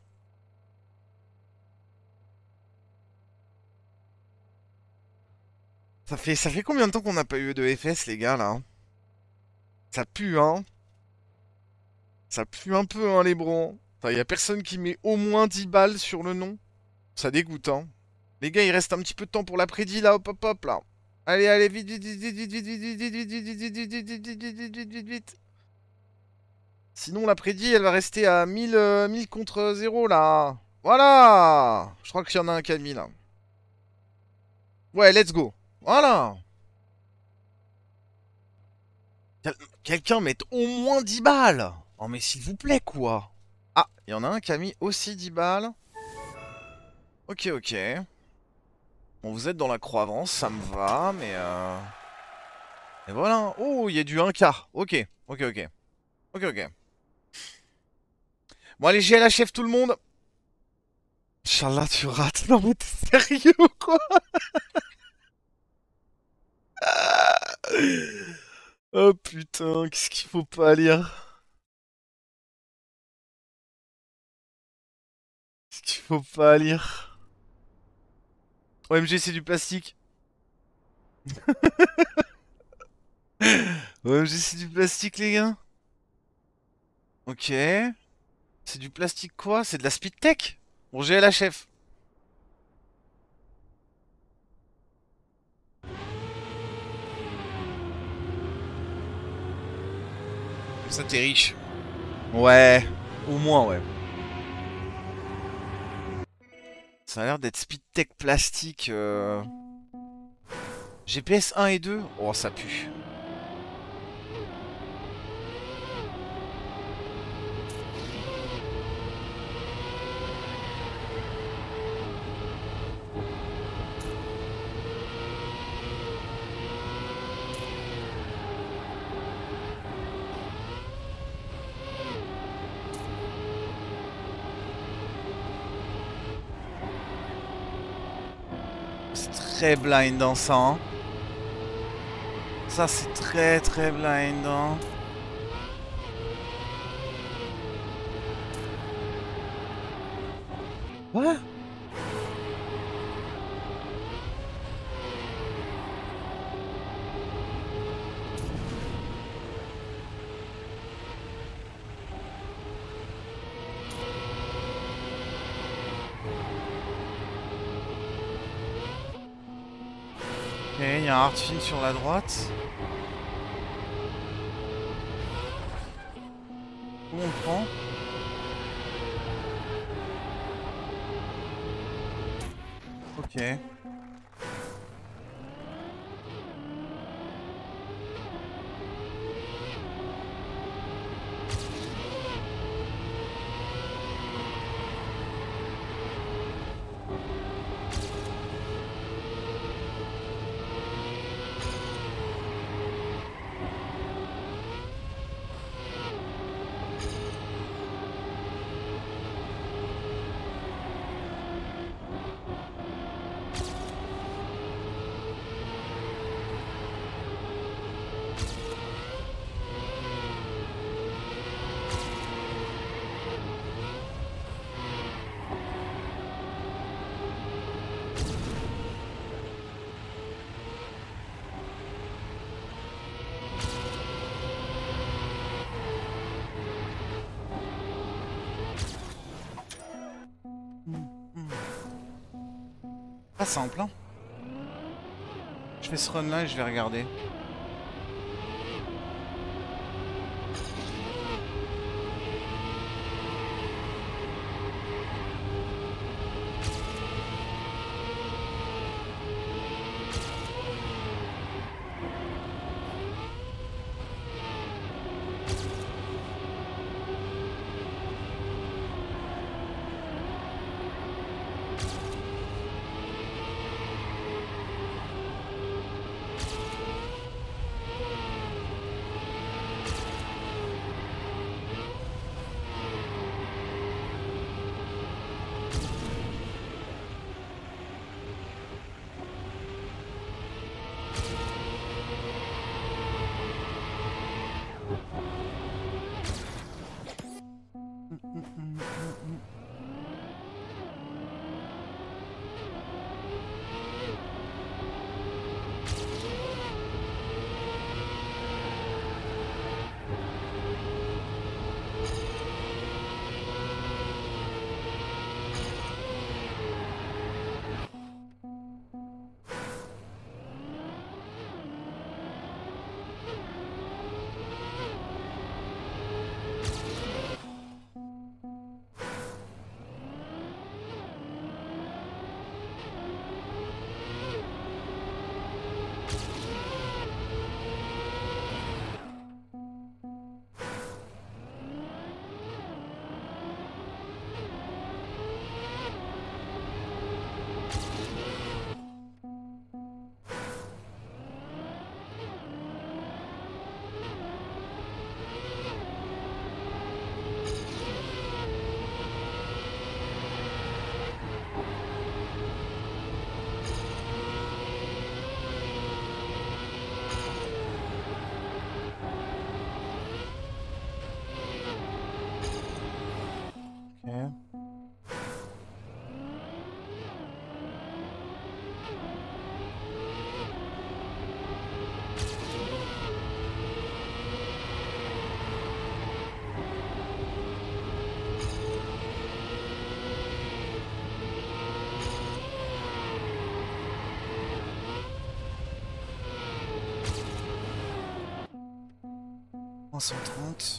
Ça fait, ça fait combien de temps qu'on n'a pas eu de F S, les gars, là? Ça pue, hein? Ça pue un peu, hein, les bros. Il y a personne qui met au moins dix balles sur le nom. Ça dégoûte, hein. Les gars, il reste un petit peu de temps pour l'après-midi, là. Hop, hop, hop, là. Allez, allez, vite, vite, vite, vite, vite, vite, vite, vite, vite, vite, vite, vite, vite, vite, vite, vite, vite, vite, vite. Sinon, l'après-midi, elle va rester à mille, euh, mille contre zéro, là. Voilà. Je crois qu'il y en a un qui a mis, là. Ouais, let's go. Voilà. Quel- Quelqu'un mette au moins dix balles. Oh, mais s'il vous plaît, quoi. Ah, il y en a un qui a mis aussi dix balles. Ok, ok. Bon, vous êtes dans la croix-avance, ça me va, mais... Euh... Et voilà. Oh, il y a du un K. Ok, ok, ok. Ok, ok. Bon, allez, G L H F tout le monde. Inch'Allah, tu rates. Non, mais t'es sérieux ou quoi? Oh putain, qu'est-ce qu'il faut pas lire? Qu'est-ce qu'il faut pas lire? O M G, c'est du plastique. O M G, c'est du plastique, les gars. Ok. C'est du plastique quoi? C'est de la speed tech? Bon, G L H F. Ça, t'es riche. Ouais. Au moins, ouais. Ça a l'air d'être speed tech plastique. Euh... G P S un et deux. Oh, ça pue. C'est très blindant ça. Hein. Ça c'est très très blindant. Ouais. Ok, il y a un hardfin sur la droite. Où on le prend? Ok. Pas simple, hein. Je fais ce run là et je vais regarder. cent trente.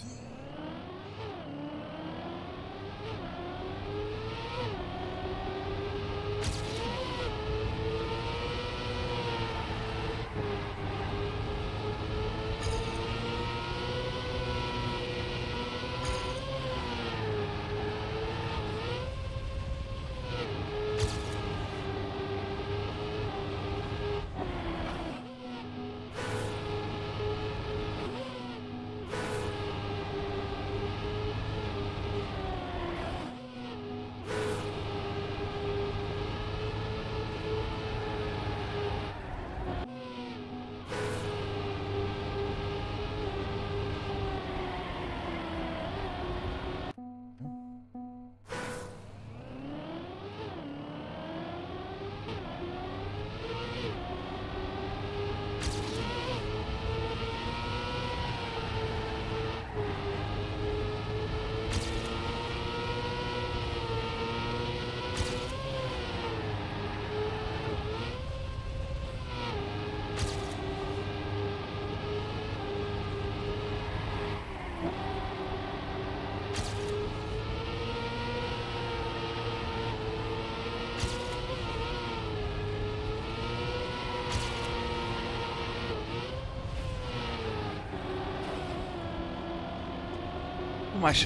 Dommage.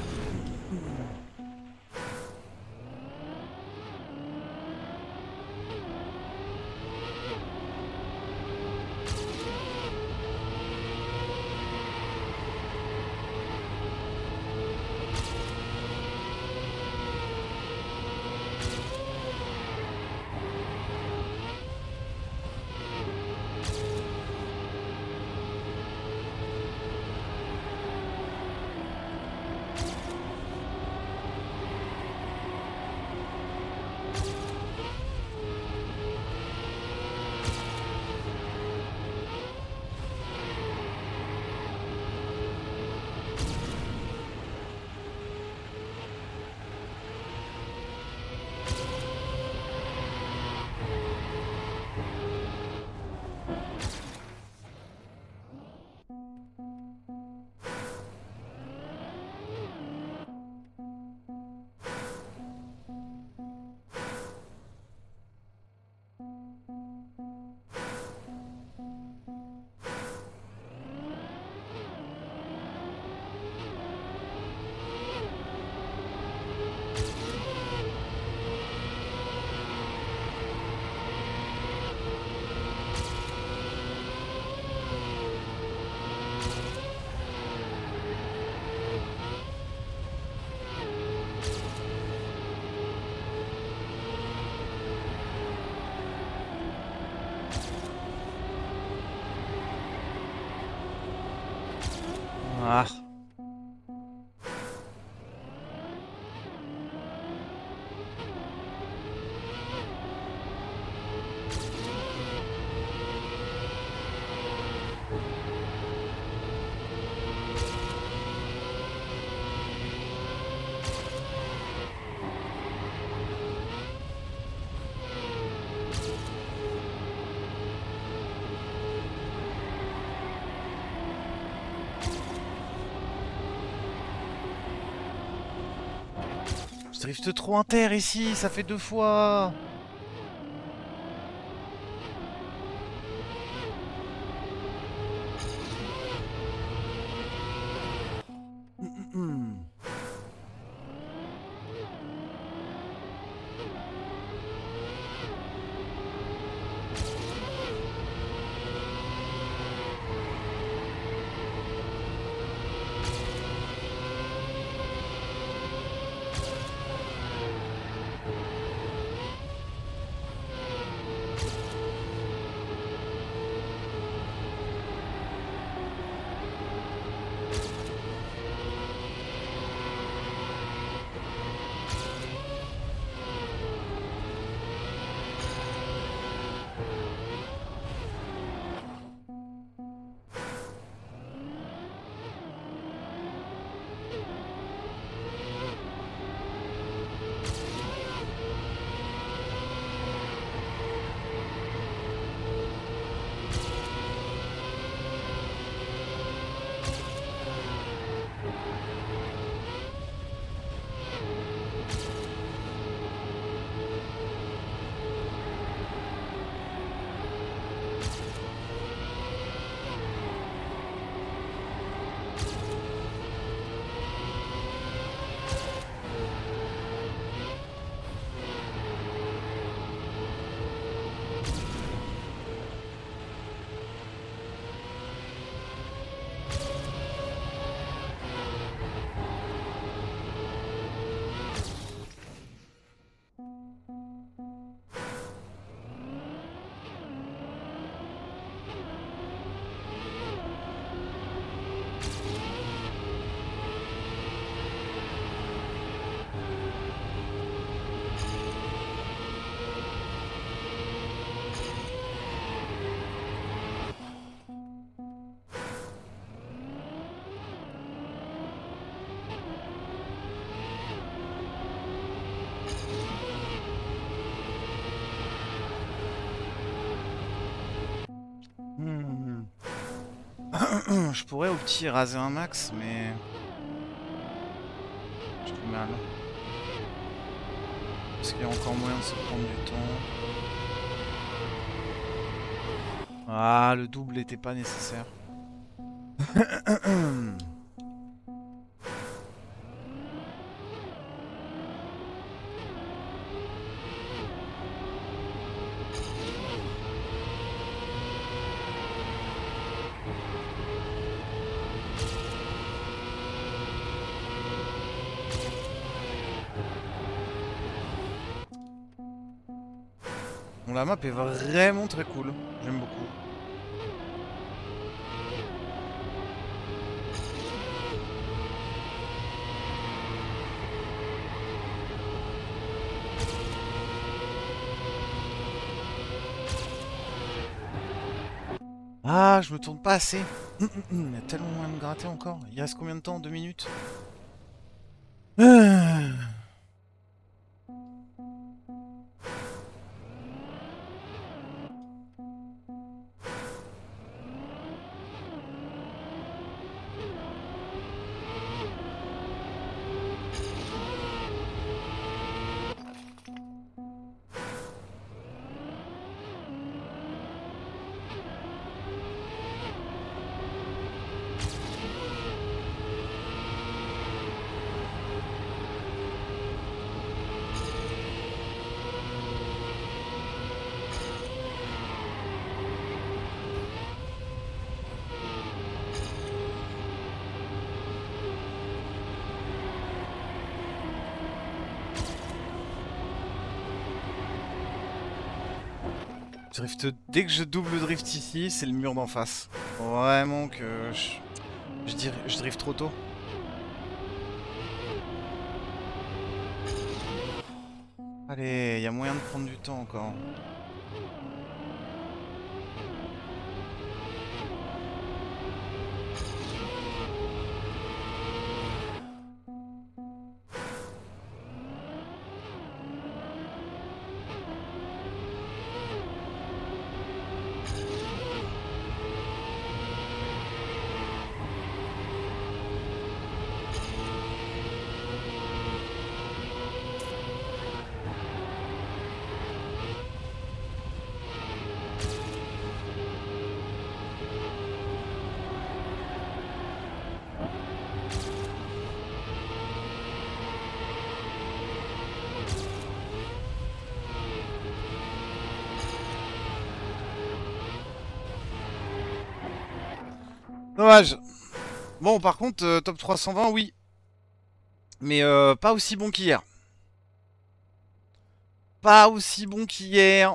Je drift trop inter ici, ça fait deux fois. Hmm. Je pourrais au petit raser un max, mais... J'ai du mal. Parce qu'il y a encore moyen de se prendre du temps. Ah, le double n'était pas nécessaire. Bon, la map est vraiment très cool. J'aime beaucoup. Ah, je me tourne pas assez. Il y a tellement moyen de gratter encore. Il reste combien de temps? Deux minutes? Ah. Drift, dès que je double drift ici, c'est le mur d'en face. Vraiment que je, je, dir, je drift trop tôt. Allez, il y a moyen de prendre du temps encore. Dommage. Bon, par contre, euh, top trois cent vingt, oui. Mais euh, pas aussi bon qu'hier. Pas aussi bon qu'hier.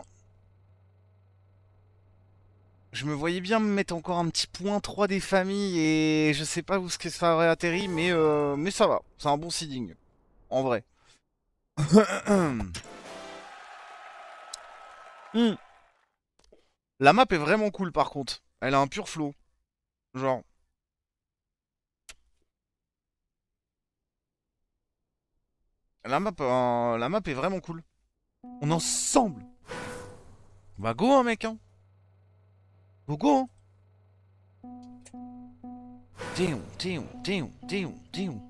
Je me voyais bien me mettre encore un petit point trois des familles et je sais pas où ce que ça aurait atterri, mais, euh, mais ça va. C'est un bon seeding. En vrai. Hmm. La map est vraiment cool par contre. Elle a un pur flow. Genre. La map, euh, la map est vraiment cool. On est ensemble. Bah go hein mec hein. Go go hein. Téon, téon, téon, téon, téon.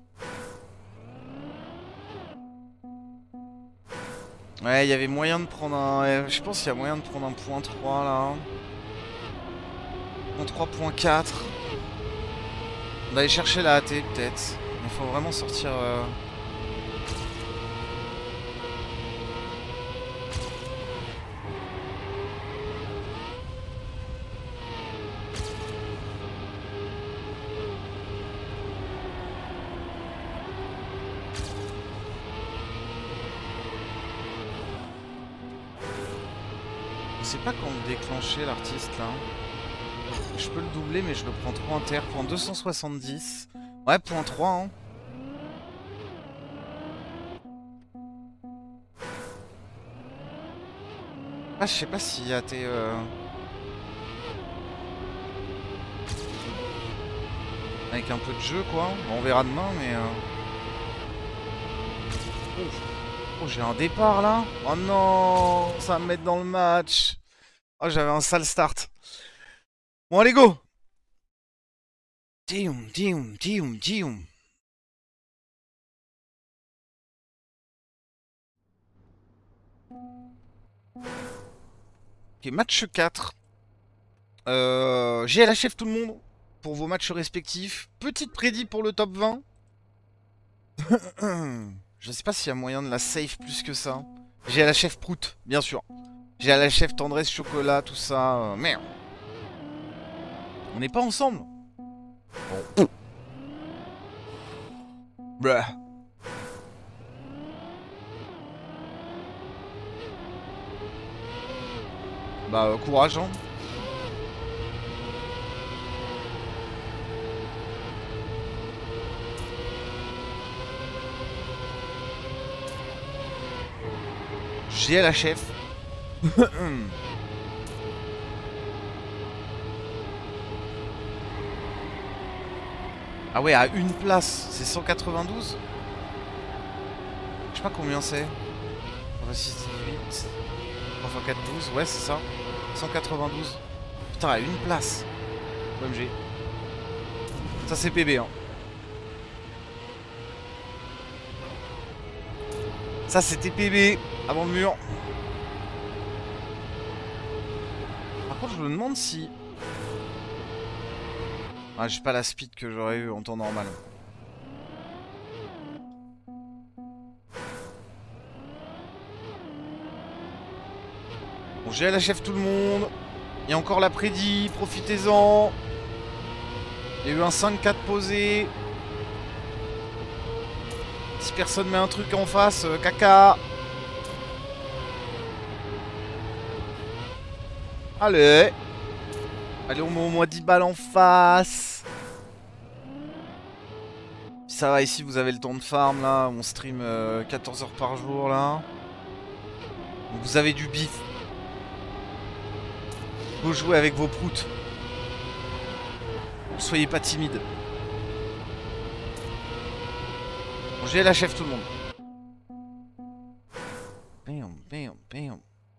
Ouais, il y avait moyen de prendre un... Je pense qu'il y a moyen de prendre un point trois là. Point trois, point quatre. On va aller chercher la A T peut-être. Il faut vraiment sortir... Euh... Je sais pas comment déclencher l'artiste là. Je peux le doubler mais je le prends trop inter. Point deux cent soixante-dix. Ouais, point trois hein. Ah, je sais pas s'il y a tes... Euh... Avec un peu de jeu quoi. Bon, on verra demain mais... Euh... Oh, oh j'ai un départ là. Oh non, ça va me mettre dans le match. Oh, j'avais un sale start. Bon, allez, go. Dioum, dioum, dioum, dioum. Ok, match quatre. Euh, G L H F tout le monde pour vos matchs respectifs. Petite prédit pour le top vingt. Je sais pas s'il y a moyen de la save plus que ça. G L H F Prout, bien sûr. G L H F tendresse, chocolat, tout ça. Euh, merde. On n'est pas ensemble. Bon. Bah. Bah, euh, courage, hein. G L H F. Ah ouais, à une place, c'est cent quatre-vingt-douze. Je sais pas combien c'est. six, dix-huit. trois fois quatre, douze. Ouais, c'est ça. cent quatre-vingt-douze. Putain, à une place. O M G. Ça, c'est P B, hein. Ça, c'était P B. Avant le mur. Par contre, je me demande si... Ah, j'ai pas la speed que j'aurais eu en temps normal. Bon, G L H F tout le monde. Il y a encore la prédit, profitez-en. Il y a eu un cinq quatre posé. Si personne met un truc en face, euh, caca. Allez. Allez, on met au moins dix balles en face. Ça va, ici vous avez le temps de farm là. On stream euh, quatorze heures par jour là. Donc, vous avez du bif. Vous jouez avec vos proutes. Soyez pas timide. Bon, G L H F tout le monde. Bam, bam, bam.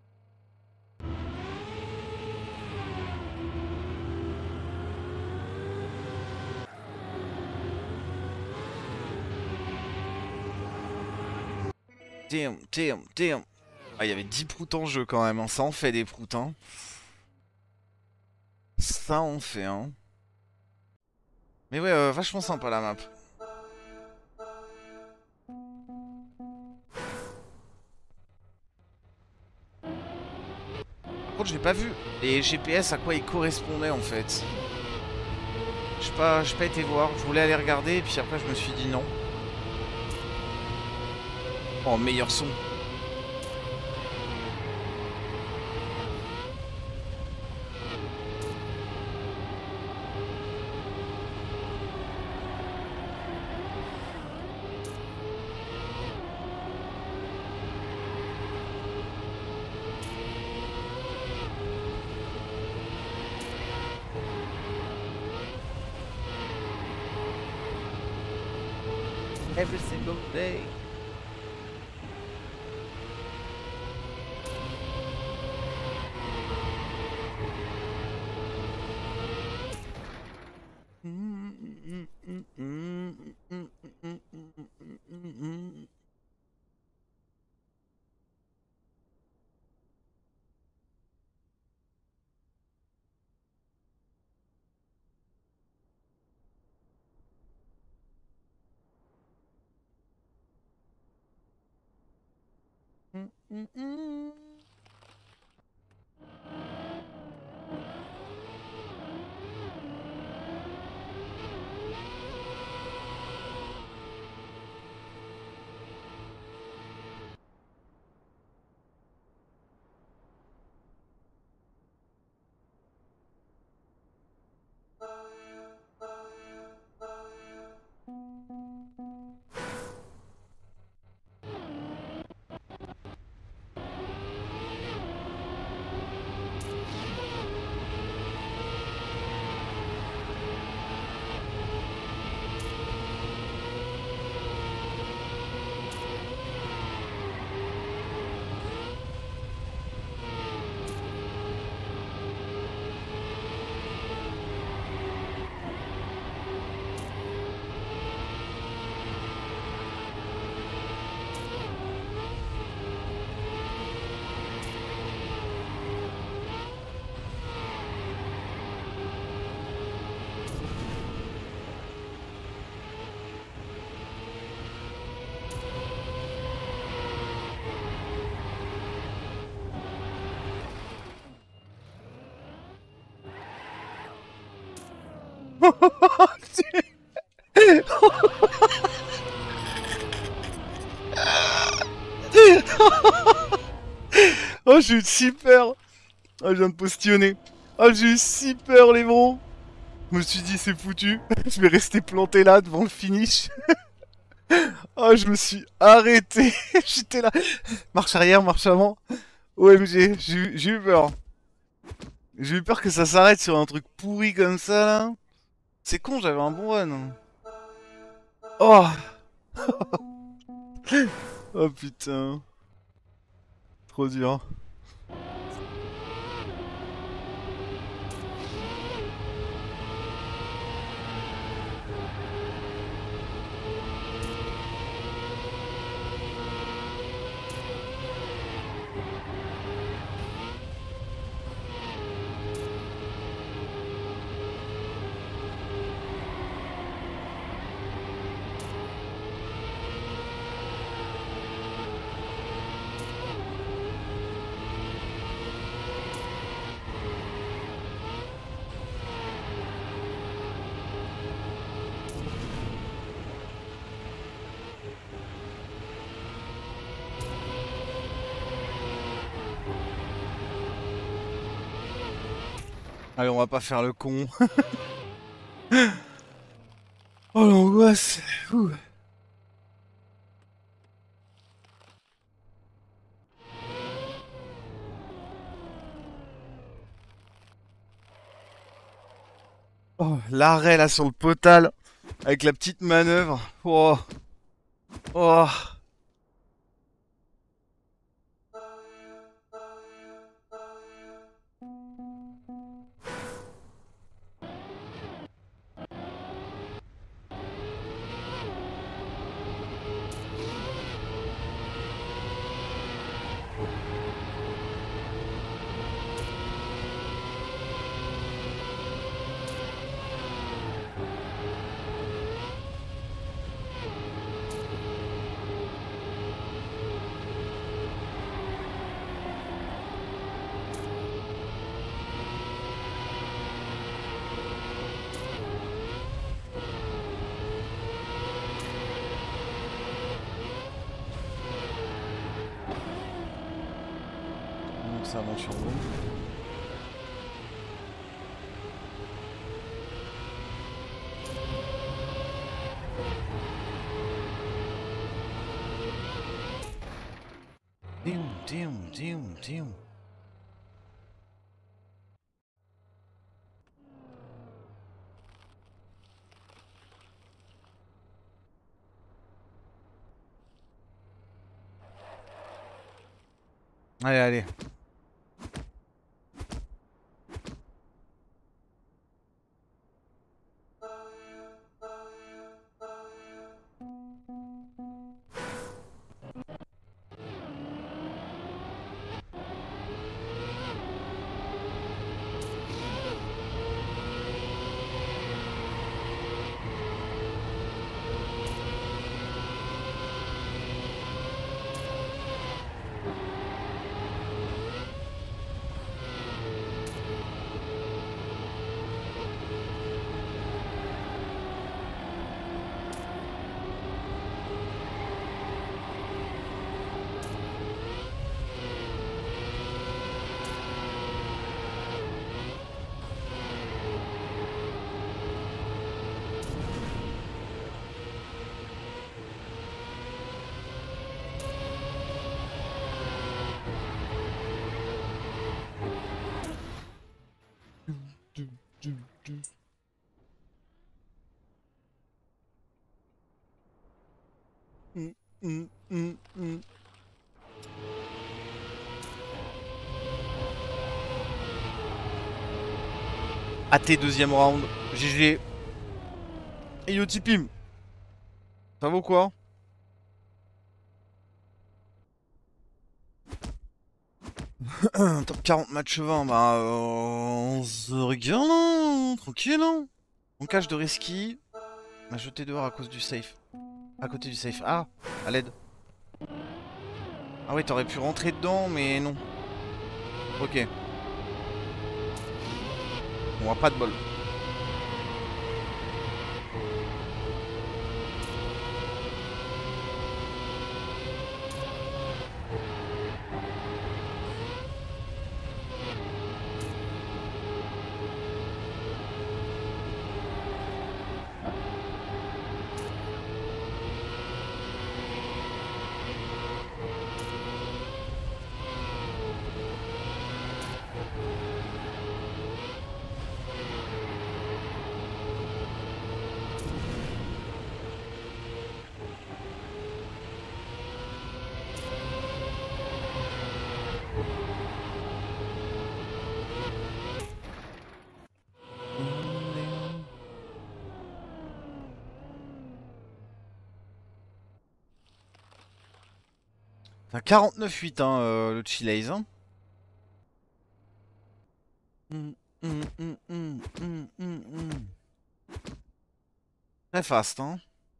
Damn, damn, damn. Ah, il y avait dix proutes en jeu quand même, hein. Ça en fait des proutes, hein. Ça en fait, hein. Mais ouais, euh, vachement sympa la map. Par contre, j'ai pas vu les G P S à quoi ils correspondaient en fait. j'ai pas, j'ai pas été voir. Je voulais aller regarder et puis après je me suis dit non. Oh, meilleur son. Every single day. Oh, j'ai eu si peur. Oh, je viens de postillonner. Oh, j'ai eu si peur, les bros. Je me suis dit, c'est foutu. Je vais rester planté là devant le finish. Oh, je me suis arrêté. J'étais là. Marche arrière, marche avant. O M G, j'ai eu- j'ai eu peur. J'ai eu peur que ça s'arrête sur un truc pourri comme ça, là. C'est con, j'avais un bon run. Oh. Oh putain. Trop dur. Allez, on va pas faire le con. Oh l'angoisse. Ouh. Oh, l'arrêt là sur le potal avec la petite manœuvre. Oh. Oh. Donc ça avance sur nous. T'es où, t'es où, t'es où, t'es où? Allez, allez. Mm, mm, mm, mm. A T deuxième round. G G. Et Yotipim. Ça vaut quoi? Top quarante match vingt. Bah, euh, on se regarde, hein, tranquille. Hein. On cache de risky. On a jeté dehors à cause du safe. À côté du safe. Ah, à l'aide. Ah ouais, t'aurais pu rentrer dedans, mais non. Ok. On a pas de bol. C'est un quarante-neuf huit, hein, euh, le Chilaze. Hein. Mm, mm, mm, mm, mm, mm, mm. Très fast, hein.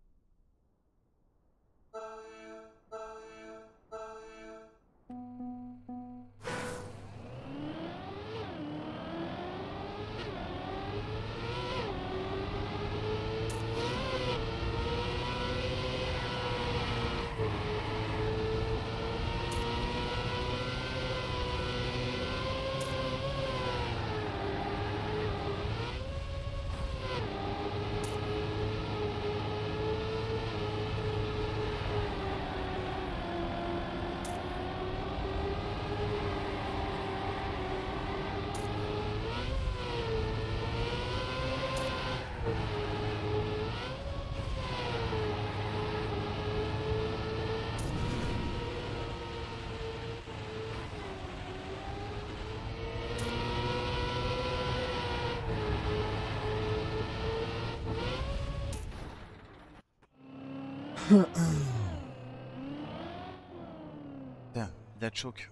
Putain, il a choke.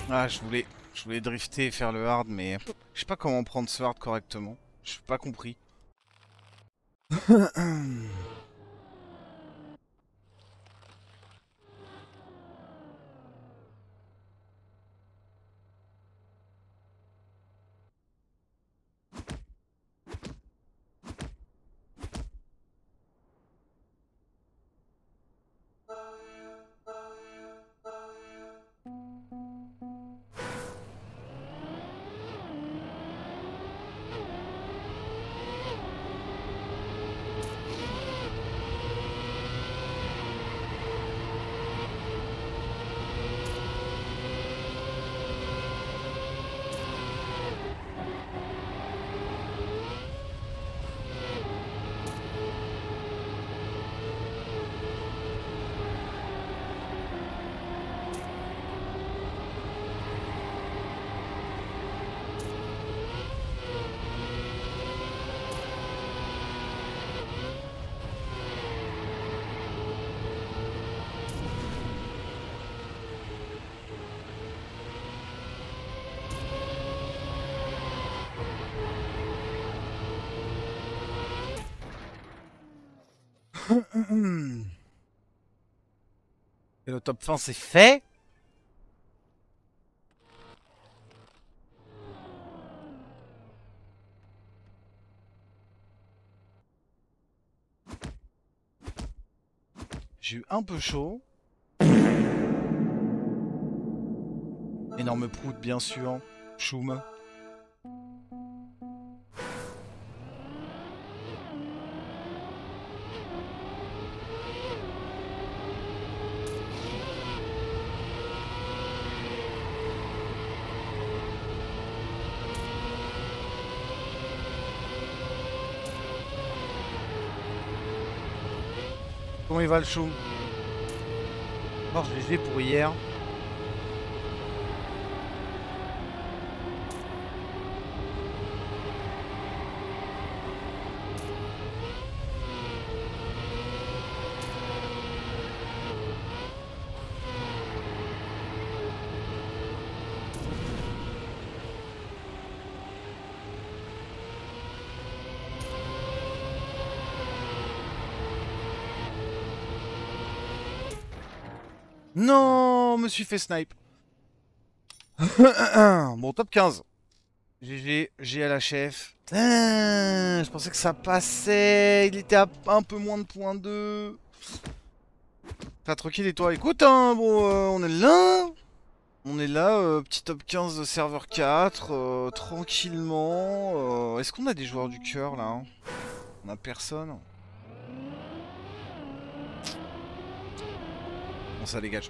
Ah, je voulais, je voulais drifter et faire le hard, mais je sais pas comment prendre ce hard correctement. Je suis pas compris. Et le top fin, c'est fait. J'ai eu un peu chaud. Énorme prout, bien sûr. Choum. Comment il va le show? Mort G G pour hier. Non, me suis fait snipe. Bon, top quinze. G G, G à la chef. Putain, je pensais que ça passait. Il était à un peu moins de point deux. T'as tranquille et toi? Écoute, hein, bon, euh, on est là. On est là, euh, petit top quinze de serveur quatre, euh, tranquillement. Euh, Est-ce qu'on a des joueurs du cœur là hein? On a personne. Bon, ça dégage.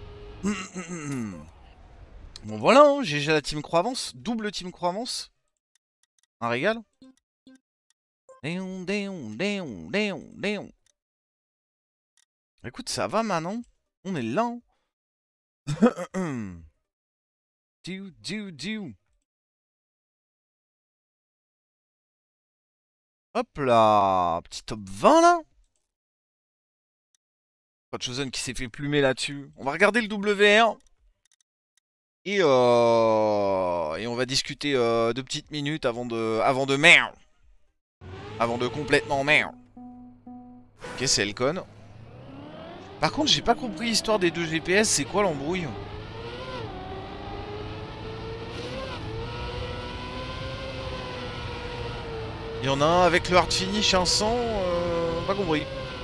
Bon voilà, hein, G G à la team Croix-Avance, double team Croix-Avance. Un régal. Déon, déon, déon, déon, déon. Écoute, ça va maintenant. On est là. Hein. Diou, diou, diou. Hop là. Petit top vingt là. Pas de Chosen qui s'est fait plumer là-dessus. On va regarder le W R. Et, euh, et on va discuter euh, deux petites minutes avant de, avant de merde. Avant de complètement merde. Ok, c'est Elcon. Par contre, j'ai pas compris l'histoire des deux G P S. C'est quoi l'embrouille? Il y en a un avec le hard finish, un cent. Euh, pas compris.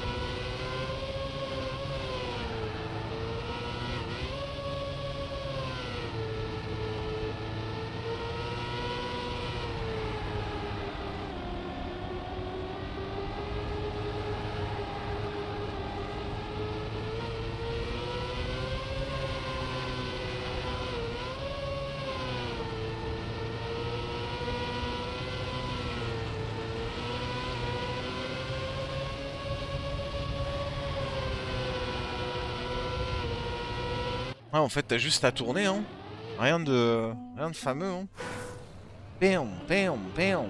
Ouais, en fait, t'as juste à tourner, hein. Rien de... Rien de fameux, hein. Péon, péon, péon.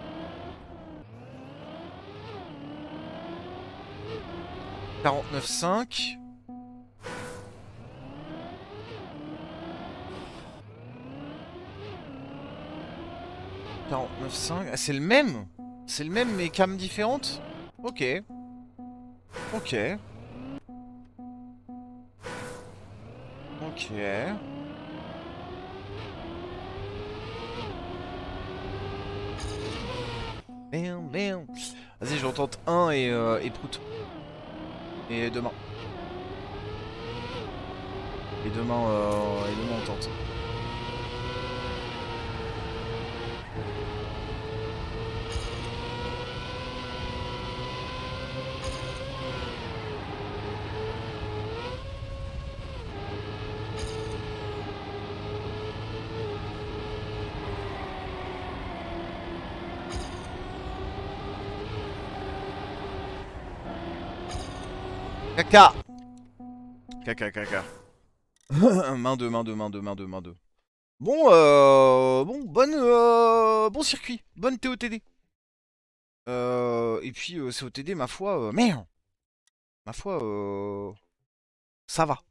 quarante-neuf cinq. quarante-neuf cinq. Ah, c'est le même? C'est le même mais cam différente? Ok. Ok. Ok. Merde, merde. Vas-y, j'en tente un et, euh, et prout. Et demain. Et demain, euh, et demain on tente. Caca. Caca, caca. main deux, main deux, main deux, main deux, main deux. Bon, euh, bon, bonne, euh, bon circuit, bonne T O T D. Euh, et puis euh, C O T D, ma foi, euh, merde, ma foi, euh, ça va,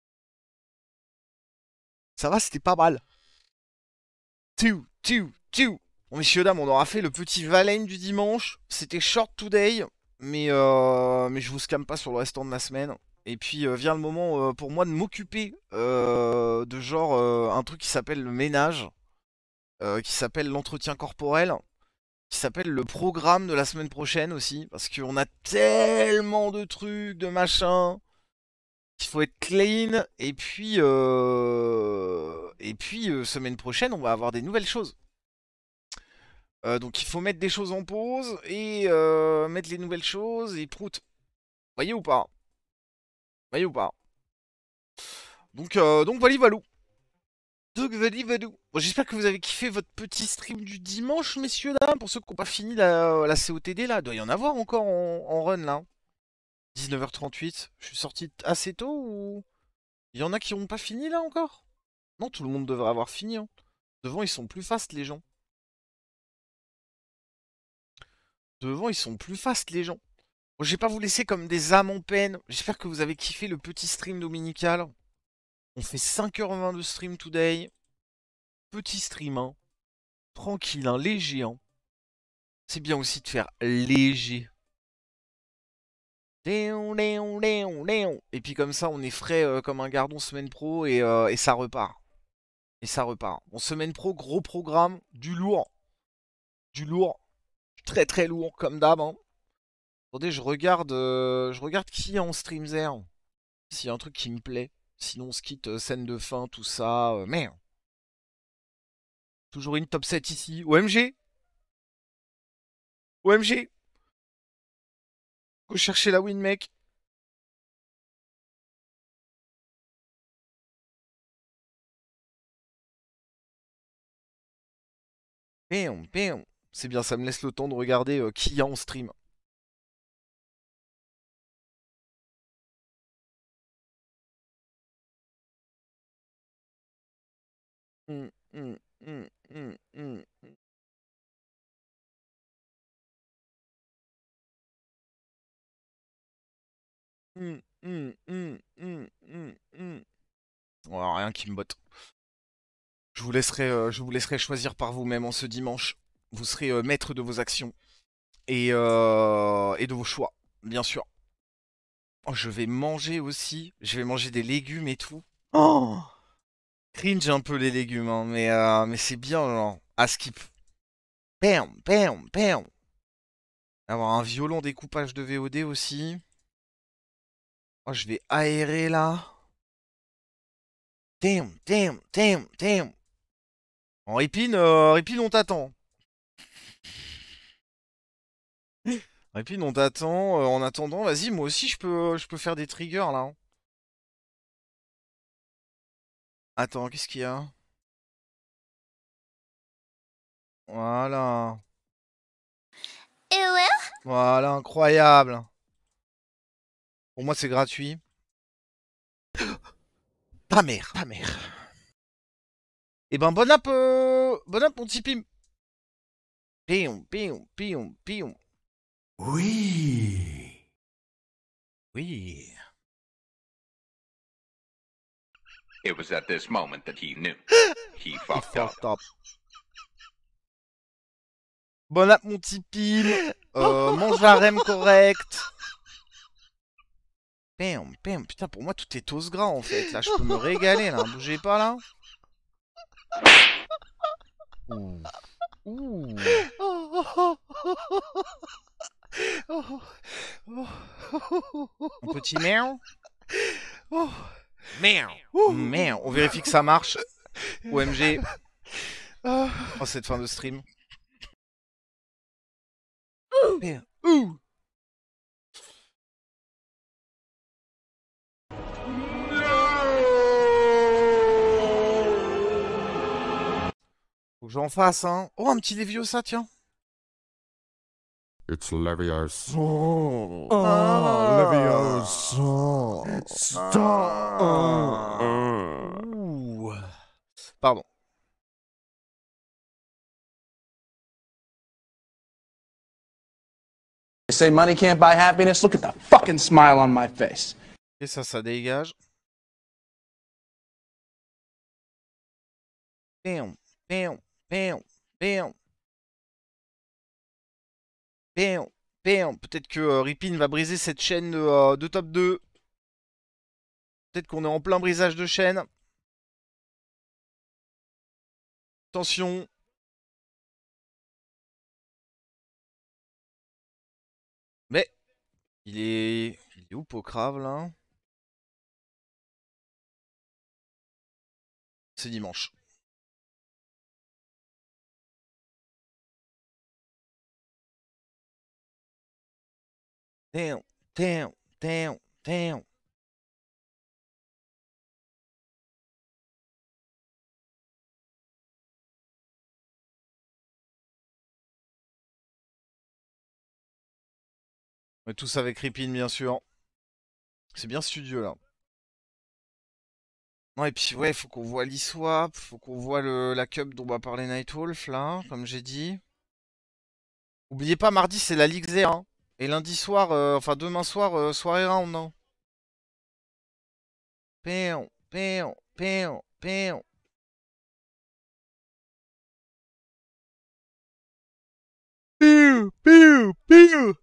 ça va, c'était pas mal. Tiou, tiou, tiou. Bon, messieurs dames, on aura fait le petit Valheim du dimanche. C'était short today, mais euh, mais je vous scamme pas sur le restant de la semaine. Et puis euh, vient le moment euh, pour moi de m'occuper euh, de genre euh, un truc qui s'appelle le ménage, euh, qui s'appelle l'entretien corporel, qui s'appelle le programme de la semaine prochaine aussi, parce qu'on a tellement de trucs, de machins, qu'il faut être clean. Et puis, euh, et puis euh, semaine prochaine, on va avoir des nouvelles choses. Euh, donc il faut mettre des choses en pause et euh, mettre les nouvelles choses et prout. Voyez ou pas? Voyez ou pas? Donc, euh, donc voilà, valou. Donc voilà, valou. Bon, j'espère que vous avez kiffé votre petit stream du dimanche, messieurs, dames. Pour ceux qui n'ont pas fini la, la C O T D, là, il doit y en avoir encore en, en run, là. dix-neuf heures trente-huit. Je suis sorti assez tôt ou... Il y en a qui n'ont pas fini, là, encore? Non, tout le monde devrait avoir fini, hein. Devant, ils sont plus fast, les gens. Devant, ils sont plus fast, les gens. Bon, je vais pas vous laisser comme des âmes en peine. J'espère que vous avez kiffé le petit stream dominical. On fait cinq heures vingt de stream today. Petit stream, hein. Tranquille, hein, léger, hein. C'est bien aussi de faire léger. Et puis comme ça, on est frais euh, comme un gardon semaine pro et, euh, et ça repart. Et ça repart. Bon, semaine pro, gros programme, du lourd. Du lourd. Très très lourd, comme d'hab, hein. Attendez, je regarde, euh, je regarde qui est en stream there. S'il y a un truc qui me plaît. Sinon, on se quitte, euh, scène de fin, tout ça. Euh, merde. Toujours une top sept ici. O M G. O M G. Go chercher la win, mec. Péon, péon. C'est bien, ça me laisse le temps de regarder euh, qui y a en stream. Hum, hum, hum, hum, hum, hum. Hum, hum, hum, hum, hum, hum. Oh, rien qui me botte. Je vous laisserai, euh, je vous laisserai choisir par vous-même en ce dimanche. Vous serez euh, maître de vos actions et, euh, et de vos choix, bien sûr. Oh, je vais manger aussi. Je vais manger des légumes et tout. Oh, cringe un peu les légumes, hein, mais, euh, mais c'est bien, genre. À skip. Bam, bam, bam. Avoir un violent découpage de V O D aussi. Oh, je vais aérer là. Damn, damn, damn, damn. En Ripine, euh, Ripine, on t'attend. Ripine, on t'attend. Euh, en attendant, vas-y, moi aussi, je peux, je peux faire des triggers là, hein. Attends, qu'est-ce qu'il y a? Voilà. Voilà, incroyable. Pour moi, c'est gratuit. Pas mère, pas mère. Eh ben, bon app, euh, bon app, mon petit pim. Pion, pion, pion, pion. Oui. Oui. It was at this moment that he knew. He Il fucked up. fucked up. Bon app mon Tipeee. Euh, mange la rem correct. Pam, pam. Putain, pour moi, tout est os gras en fait. Là, je peux me régaler là. Bougez pas là. Ouh. Ouh. Un petit miaou. Miaou. Miaou. On vérifie que ça marche. O M G. Oh, cette fin de stream. Ouh. Faut que j'en fasse, hein. Oh, un petit Leviosa, tiens. It's Leviosa. Oh, Ah, Leviosa. Stop. Ouh. Pardon. They say money can't buy happiness. Look at the fucking smile on my face. Et ça, ça dégage. Bam, bam, bam, bam. Bam, bam. Peut-être que euh, Ripin va briser cette chaîne de, euh, de top deux. Peut-être qu'on est en plein brisage de chaîne. Attention. Mais, il est... Il est où, Pocrave, là? C'est dimanche. Damn, damn, damn, damn. Mais tous avec Ripin, bien sûr. C'est bien studieux, là. Non, et puis, ouais, faut qu'on voit l'e-swap, faut qu'on voit le, la cup dont va parler Nightwolf, là, comme j'ai dit. Oubliez pas, mardi, c'est la Ligue Z, hein. Et lundi soir, euh, enfin, demain soir, euh, soirée round, non? Péon, péon, péon, péon. Piou, piou, piou.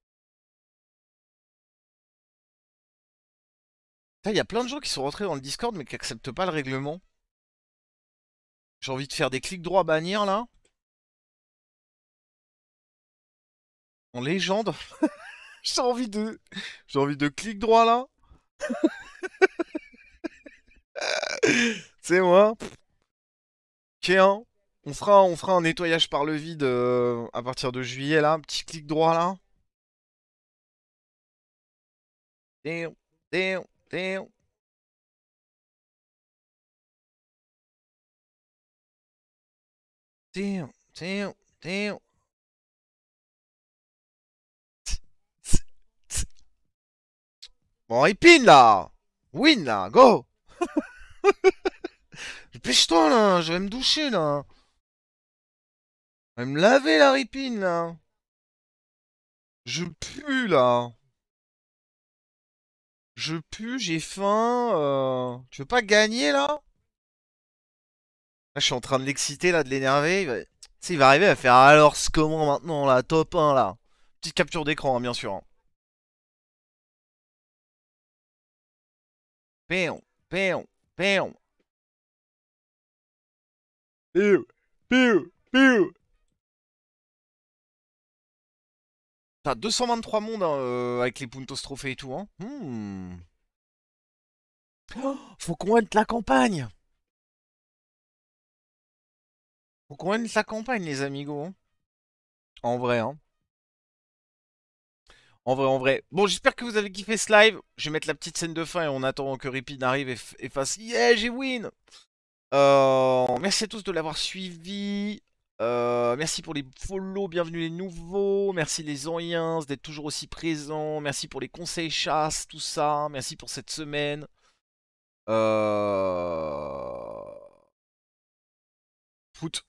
Il y a plein de gens qui sont rentrés dans le Discord mais qui acceptent pas le règlement. J'ai envie de faire des clics droits bannir là. En légende. J'ai envie de. J'ai envie de clic droit là. C'est moi. Ok, hein. On fera, on fera un nettoyage par le vide euh, à partir de juillet là. Petit clic droit là. Damn, damn, damn. Damn, damn, damn. Bon, Ripin là. Win là, go. Dépêche-toi là, je vais me doucher là. Je vais me laver la Ripin là. Je pue là. Je pue, j'ai faim. Euh... Tu veux pas gagner là? Là, je suis en train de l'exciter là, de l'énerver. Il va... Tu sais, il va arriver à faire alors ce comment maintenant là, top un là. Petite capture d'écran, hein, bien sûr. Hein. Péon, péon, péon. Péon, péon, péon. T'as deux cent vingt-trois mondes hein, euh, avec les Puntos Trophées et tout. Hein. Hmm. Oh, faut qu'on aide la campagne. Faut qu'on aide la campagne, les amigos. Hein. En vrai, hein. En vrai, en vrai. Bon, j'espère que vous avez kiffé ce live. Je vais mettre la petite scène de fin et on attend que Ripin arrive et, et fasse yeah, j'ai win. Euh, merci à tous de l'avoir suivi. Euh, merci pour les follow, bienvenue les nouveaux. Merci les anciens d'être toujours aussi présents. Merci pour les conseils chasse, tout ça. Merci pour cette semaine. Euh... Foot.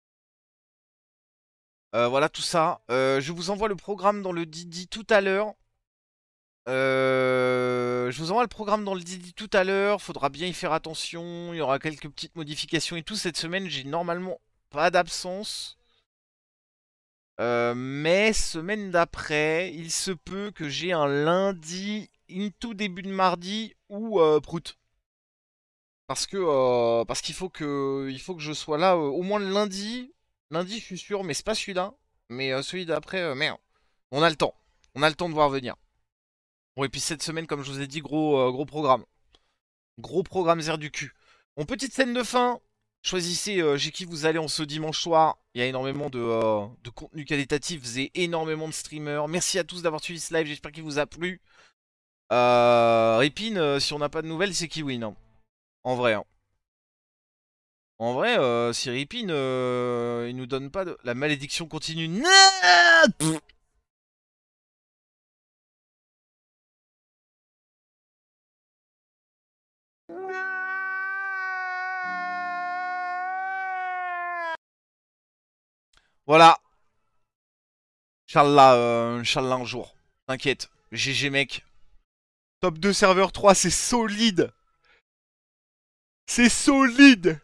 Euh, voilà tout ça. Euh, je vous envoie le programme dans le Didi tout à l'heure. Euh, je vous envoie le programme dans le Didi tout à l'heure. Faudra bien y faire attention. Il y aura quelques petites modifications et tout. Cette semaine, j'ai normalement pas d'absence. Euh, mais semaine d'après, il se peut que j'ai un lundi, into début de mardi ou euh, prout. Parce que euh, parce qu'il faut que il faut que je sois là euh, au moins le lundi. Lundi, je suis sûr, mais c'est pas celui-là. Mais euh, celui d'après, euh, merde. On a le temps. On a le temps de voir venir. Bon, et puis cette semaine, comme je vous ai dit, gros, euh, gros programme. Gros programme zère du cul. Bon, petite scène de fin. Choisissez euh, chez qui vous allez en ce dimanche soir. Il y a énormément de, euh, de contenu qualitatif et énormément de streamers. Merci à tous d'avoir suivi ce live. J'espère qu'il vous a plu. Euh, Ripin, euh, si on n'a pas de nouvelles, c'est qui win. Hein. En vrai. Hein. En vrai, euh, si Ripin, euh, il nous donne pas de... La malédiction continue. Non. Pff. Voilà. Inch'Allah, euh, Inch'Allah un jour. T'inquiète. G G mec. Top deux serveur trois, c'est solide. C'est solide.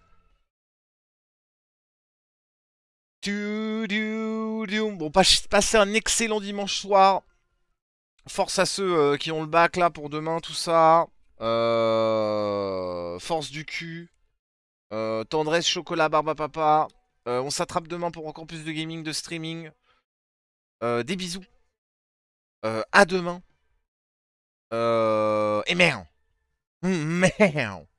Bon, passez un excellent dimanche soir. Force à ceux euh, qui ont le bac là pour demain, tout ça. Euh... Force du cul. Euh, tendresse, chocolat, barbe à papa. Euh, on s'attrape demain pour encore plus de gaming, de streaming. Euh, des bisous. Euh, à demain. Euh... Et merde. Merde.